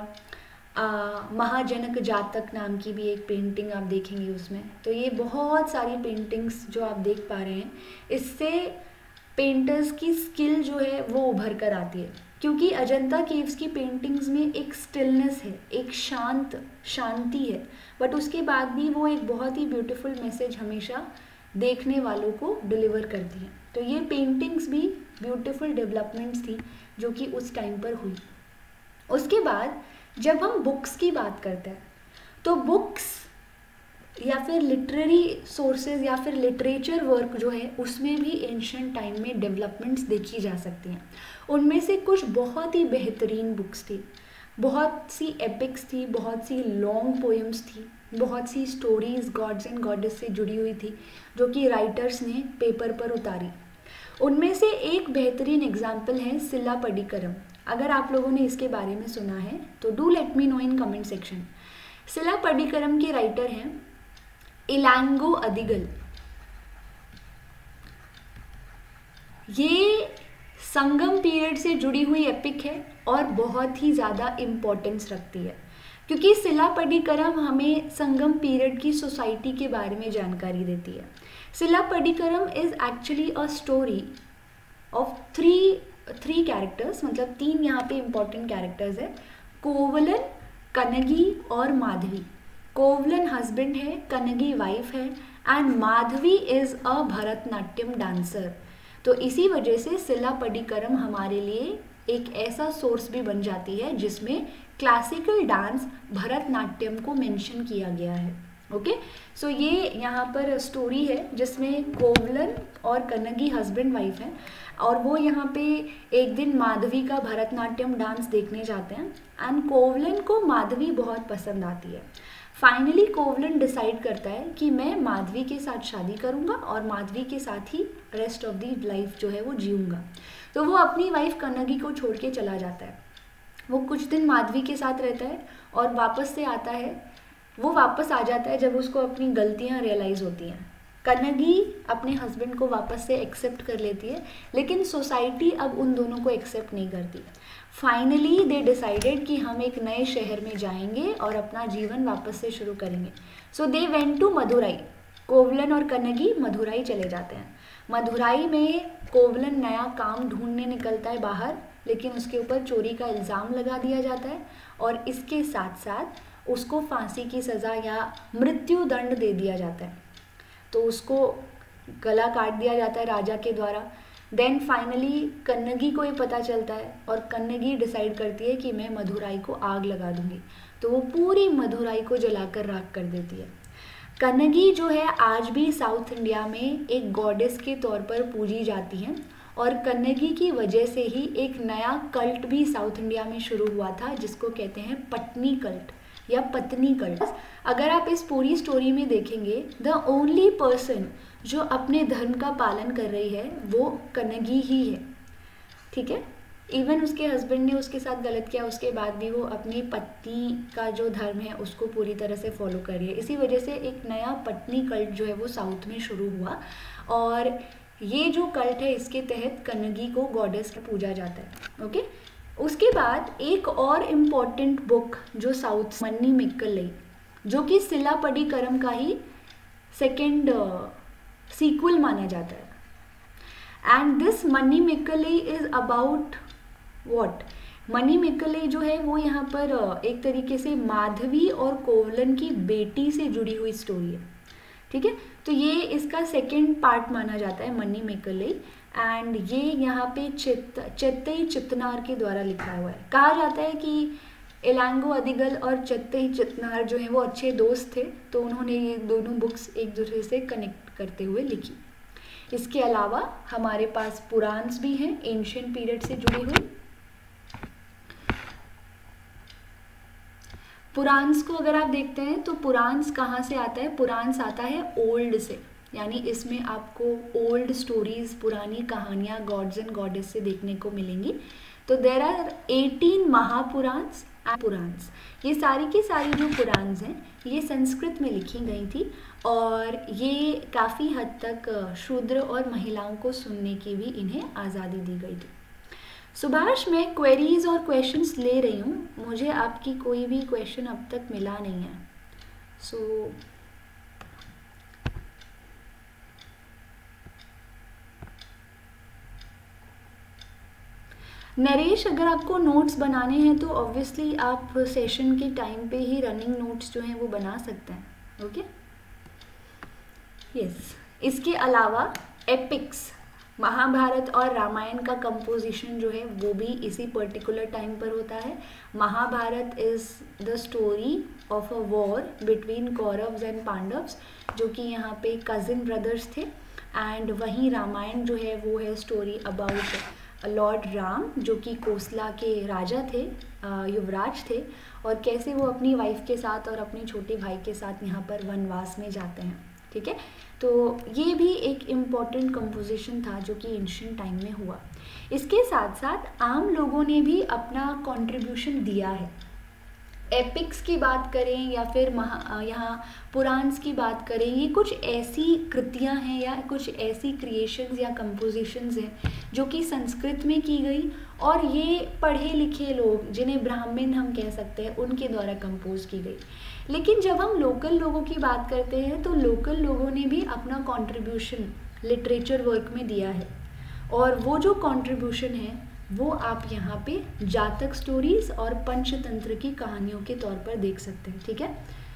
A: Mahajanaka Jataka नाम की भी एक पेंटिंग आप देखेंगे उसमें। तो ये बहुत सारी पेंटिंग्स जो आप देख पा रहे हैं, इससे पेंटर्स की स्किल जो है वो उभर कर आती है, क्योंकि अजंता केव्स की पेंटिंग्स में एक स्टिलनेस है, एक शांत शांति है, बट उसके बाद भी वो एक बहुत ही ब्यूटीफुल मैसेज हमेशा देखने वालों को डिलीवर करती हैं। तो ये पेंटिंग्स भी ब्यूटीफुल डेवलपमेंट्स थी जो कि उस टाइम पर हुई। उसके बाद जब हम बुक्स की बात करते हैं तो बुक्स या फिर लिटरेरी सोर्सेज या फिर लिटरेचर वर्क जो है उसमें भी एंशिएंट टाइम में डेवलपमेंट्स देखी जा सकती हैं। उनमें से कुछ बहुत ही बेहतरीन बुक्स थी, बहुत सी एपिक्स थी, बहुत सी लॉन्ग पोएम्स थी, बहुत सी स्टोरीज गॉड्स एंड गॉडेस से जुड़ी हुई थी जो कि राइटर्स ने पेपर पर उतारी। उनमें से एक बेहतरीन एग्जाम्पल है सिलापदिकरम। अगर आप लोगों ने इसके बारे में सुना है तो do let me know in comment section. Silappatikaram के राइटर हैं इलांगो अदिगल। ये संगम पीरियड से जुड़ी हुई एपिक है और बहुत ही ज़्यादा इम्पोर्टेंस रखती है, क्योंकि सिलापदिकरम हमें संगम पीरियड की सोसाइटी के बारे में जानकारी देती है। Silappatikaram is actually a story of three three characters, मतलब तीन यहाँ पे इम्पोर्टेंट कैरेक्टर्स है, कोवलन, कनगी और माधवी। कोवलन हस्बैंड है, कनगी वाइफ है and Madhavi is a Bharatanatyam dancer. तो इसी वजह से सिलापदिकरम हमारे लिए एक ऐसा सोर्स भी बन जाती है जिसमें क्लासिकल डांस भरतनाट्यम को मेंशन किया गया है। ओके, सो ये यहाँ पर स्टोरी है जिसमें कोवलन और कनगी हस्बैंड वाइफ हैं और वो यहाँ पे एक दिन माधवी का भरतनाट्यम डांस देखने जाते हैं एंड कोवलन को माधवी बहुत पसंद आती है। फाइनली कोवलन डिसाइड करता है कि मैं माधवी के साथ शादी करूँगा और माधवी के साथ ही रेस्ट ऑफ दी लाइफ जो है वो जीऊँगा। तो वो अपनी वाइफ कनगी को छोड़ के चला जाता है। वो कुछ दिन माधवी के साथ रहता है और वापस से आता है, वो वापस आ जाता है जब उसको अपनी गलतियाँ रियलाइज़ होती हैं। कनगी अपने हस्बैंड को वापस से एक्सेप्ट कर लेती है, लेकिन सोसाइटी अब उन दोनों को एक्सेप्ट नहीं करती। फाइनली दे डिसाइडेड कि हम एक नए शहर में जाएंगे और अपना जीवन वापस से शुरू करेंगे। So they went to Madurai. Kovalan और कनगी मदुराई चले जाते हैं। मदुराई में कोवलन नया काम ढूंढने निकलता है बाहर, लेकिन उसके ऊपर चोरी का इल्ज़ाम लगा दिया जाता है और इसके साथ साथ उसको फांसी की सज़ा या मृत्यु दंड दे दिया जाता है। तो उसको गला काट दिया जाता है राजा के द्वारा। देन फाइनली कन्नगी को ये पता चलता है और कन्नगी डिसाइड करती है कि मैं मदुराई को आग लगा दूंगी। तो वो पूरी मदुराई को जलाकर राख कर देती है। कन्नगी जो है आज भी साउथ इंडिया में एक गॉडेस के तौर पर पूजी जाती हैं और कन्नगी की वजह से ही एक नया कल्ट भी साउथ इंडिया में शुरू हुआ था जिसको कहते हैं पत्नी कल्ट या पत्नी कल्ट। अगर आप इस पूरी स्टोरी में देखेंगे, द ओनली पर्सन जो अपने धर्म का पालन कर रही है वो कन्नगी ही है, ठीक है। इवन उसके हस्बैंड ने उसके साथ गलत किया, उसके बाद भी वो अपनी पत्नी का जो धर्म है उसको पूरी तरह से फॉलो कर रही है। इसी वजह से एक नया पत्नी कल्ट जो है वो साउथ में शुरू हुआ, और ये जो कल्ट है इसके तहत कन्नगी को गॉडेस का पूजा जाता है, ओके। उसके बाद एक और इम्पॉर्टेंट बुक जो साउथ, मन्नी मिक्कलई, जो कि सिलापड़ीकरम का ही सेकेंड सीक्वल माना जाता है। एंड दिस मन्नी मिक्कलई इज अबाउट व्हाट? मन्नी मिक्कलई जो है वो यहाँ पर एक तरीके से माधवी और कोवलन की बेटी से जुड़ी हुई स्टोरी है, ठीक है। तो ये इसका सेकेंड पार्ट माना जाता है मन्नी मिक्कलई, एंड ये यहाँ पे चित चेत्तई चित्तनार के द्वारा लिखा हुआ है। कहा जाता है कि इलांगो अदिगल और चेत्तई चित्तनार जो है वो अच्छे दोस्त थे, तो उन्होंने ये दोनों बुक्स एक दूसरे से कनेक्ट करते हुए लिखी। इसके अलावा हमारे पास पुराण्स भी हैं एंशिएंट पीरियड से जुड़ी हुई। पुराण्स को अगर आप देखते हैं तो पुराण्स कहाँ से आता है? पुराण्स आता है ओल्ड से, यानी इसमें आपको ओल्ड स्टोरीज, पुरानी कहानियाँ गॉड्स एंड गॉडेस से देखने को मिलेंगी। तो there are eighteen Mahapuranas and Puranas. ये सारी की सारी जो पुराण्स हैं ये संस्कृत में लिखी गई थी, और ये काफ़ी हद तक शूद्र और महिलाओं को सुनने की भी इन्हें आज़ादी दी गई थी। सुभाष, मैं क्वेरीज और क्वेश्चंस ले रही हूँ, मुझे आपकी कोई भी क्वेश्चन अब तक मिला नहीं है। सो so, नरेश, अगर आपको नोट्स बनाने हैं तो ऑब्वियसली आप सेशन के टाइम पे ही रनिंग नोट्स जो हैं वो बना सकते हैं, ओके। यस, इसके अलावा एपिक्स, महाभारत और रामायण का कंपोजिशन जो है वो भी इसी पर्टिकुलर टाइम पर होता है। Mahabharata is the story of a war between Kauravas and Pandavas, जो कि यहाँ पे कजिन ब्रदर्स थे। एंड वहीं रामायण जो है वो है स्टोरी अबाउट लॉर्ड राम, जो कि कोसला के राजा थे, युवराज थे, और कैसे वो अपनी वाइफ के साथ और अपने छोटे भाई के साथ यहाँ पर वनवास में जाते हैं, ठीक है। तो ये भी एक इम्पॉर्टेंट कंपोजिशन था जो कि एंशिएंट टाइम में हुआ। इसके साथ साथ आम लोगों ने भी अपना कंट्रीब्यूशन दिया है। एपिक्स की बात करें या फिर महा यहाँ पुराण्स की बात करें, ये कुछ ऐसी कृतियाँ हैं या कुछ ऐसी क्रिएशंस या कंपोजिशंस हैं जो कि संस्कृत में की गई, और ये पढ़े लिखे लोग, जिन्हें ब्राह्मण हम कह सकते हैं, उनके द्वारा कंपोज की गई। लेकिन जब हम लोकल लोगों की बात करते हैं तो लोकल लोगों ने भी अपना कंट्रीब्यूशन लिटरेचर वर्क में दिया है, और वो जो कंट्रीब्यूशन है वो आप यहाँ पे जातक स्टोरीज और पंचतंत्र की कहानियों के तौर पर देख सकते हैं, ठीक है।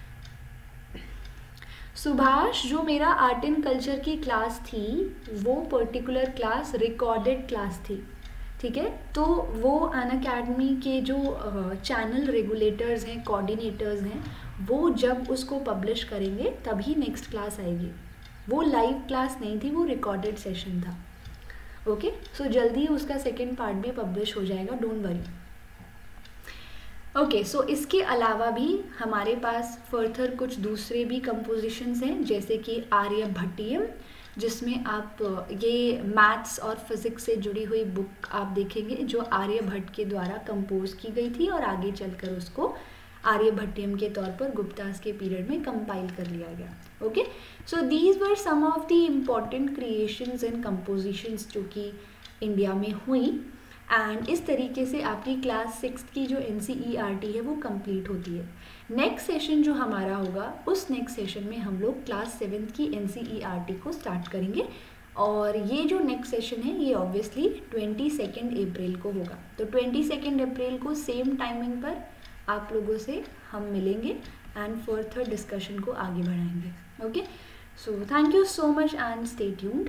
A: सुभाष, जो मेरा आर्ट एंड कल्चर की क्लास थी वो पर्टिकुलर क्लास रिकॉर्डेड क्लास थी, ठीक है। तो वो अनअकैडमी के जो चैनल रेगुलेटर्स हैं, कोऑर्डिनेटर्स हैं, वो जब उसको पब्लिश करेंगे तभी नेक्स्ट क्लास आएगी। वो लाइव क्लास नहीं थी, वो रिकॉर्डेड सेशन था, ओके। सो जल्दी उसका सेकेंड पार्ट भी पब्लिश हो जाएगा, डोंट वरी। ओके, सो इसके अलावा भी हमारे पास फर्दर कुछ दूसरे भी कंपोजिशंस हैं, जैसे कि आर्यभट्टियम, जिसमें आप ये मैथ्स और फिज़िक्स से जुड़ी हुई बुक आप देखेंगे जो आर्यभट्ट के द्वारा कंपोज की गई थी, और आगे चलकर उसको आर्यभट्टियम के तौर पर गुप्तास के पीरियड में कंपाइल कर लिया गया, okay. So these were some of the important creations and compositions जो कि इंडिया में हुई। एंड इस तरीके से आपकी क्लास सिक्स की जो N C E R T है वो कंप्लीट होती है। नेक्स्ट सेशन जो हमारा होगा, उस नेक्स्ट सेशन में हम लोग क्लास सेवेंथ की N C E R T को स्टार्ट करेंगे, और ये जो नेक्स्ट सेशन है ये ऑब्वियसली ट्वेंटी सेकेंड अप्रैल को होगा। तो ट्वेंटी सेकेंड अप्रैल को सेम टाइमिंग पर आप लोगों से हम मिलेंगे एंड फर्दर डिस्कशन को आगे बढ़ाएंगे, okay. So thank you so much and stay tuned.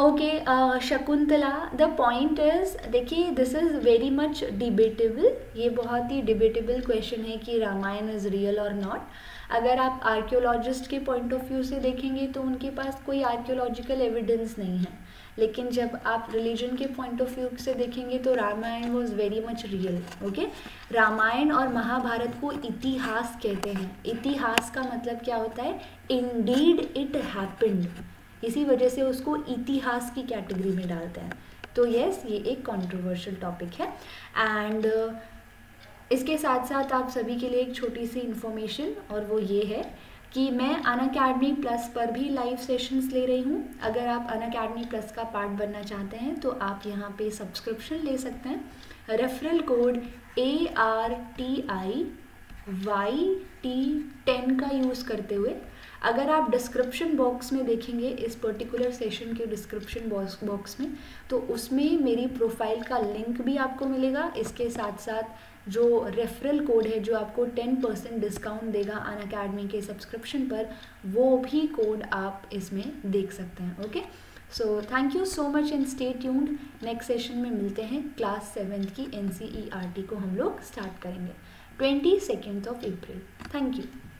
A: Okay Shakuntala, the point is, देखिए this is very much debatable, ये बहुत ही डिबेटेबल क्वेश्चन है कि रामायण इज़ रियल और नॉट। अगर आप आर्कियोलॉजिस्ट के पॉइंट ऑफ व्यू से देखेंगे तो उनके पास कोई आर्कियोलॉजिकल एविडेंस नहीं है, लेकिन जब आप रिलीजन के पॉइंट ऑफ व्यू से देखेंगे तो Ramayana was very much real. Okay, Ramayana और महाभारत को इतिहास कहते हैं। इतिहास का मतलब क्या होता है? इंडीड इट हैपेंड, इसी वजह से उसको इतिहास की कैटेगरी में डालते हैं। तो यस, ये एक कंट्रोवर्शियल टॉपिक है। एंड uh, इसके साथ साथ आप सभी के लिए एक छोटी सी इन्फॉर्मेशन, और वो ये है कि मैं अनअकैडमी प्लस पर भी लाइव सेशंस ले रही हूँ। अगर आप अनअकैडमी प्लस का पार्ट बनना चाहते हैं तो आप यहाँ पे सब्सक्रिप्शन ले सकते हैं। Referral code A R T I Y T ten का यूज़ करते हुए, अगर आप डिस्क्रिप्शन बॉक्स में देखेंगे इस पर्टिकुलर सेशन के डिस्क्रिप्शन बॉक्स में, तो उसमें मेरी प्रोफाइल का लिंक भी आपको मिलेगा। इसके साथ साथ जो रेफरल कोड है जो आपको टेन परसेंट डिस्काउंट देगा अनअकैडमी के सब्सक्रिप्शन पर, वो भी कोड आप इसमें देख सकते हैं। Okay, so thank you so much and stay tuned. Next session में मिलते हैं। क्लास सेवेंथ की N C E R T को हम लोग स्टार्ट करेंगे twenty second of April. Thank you.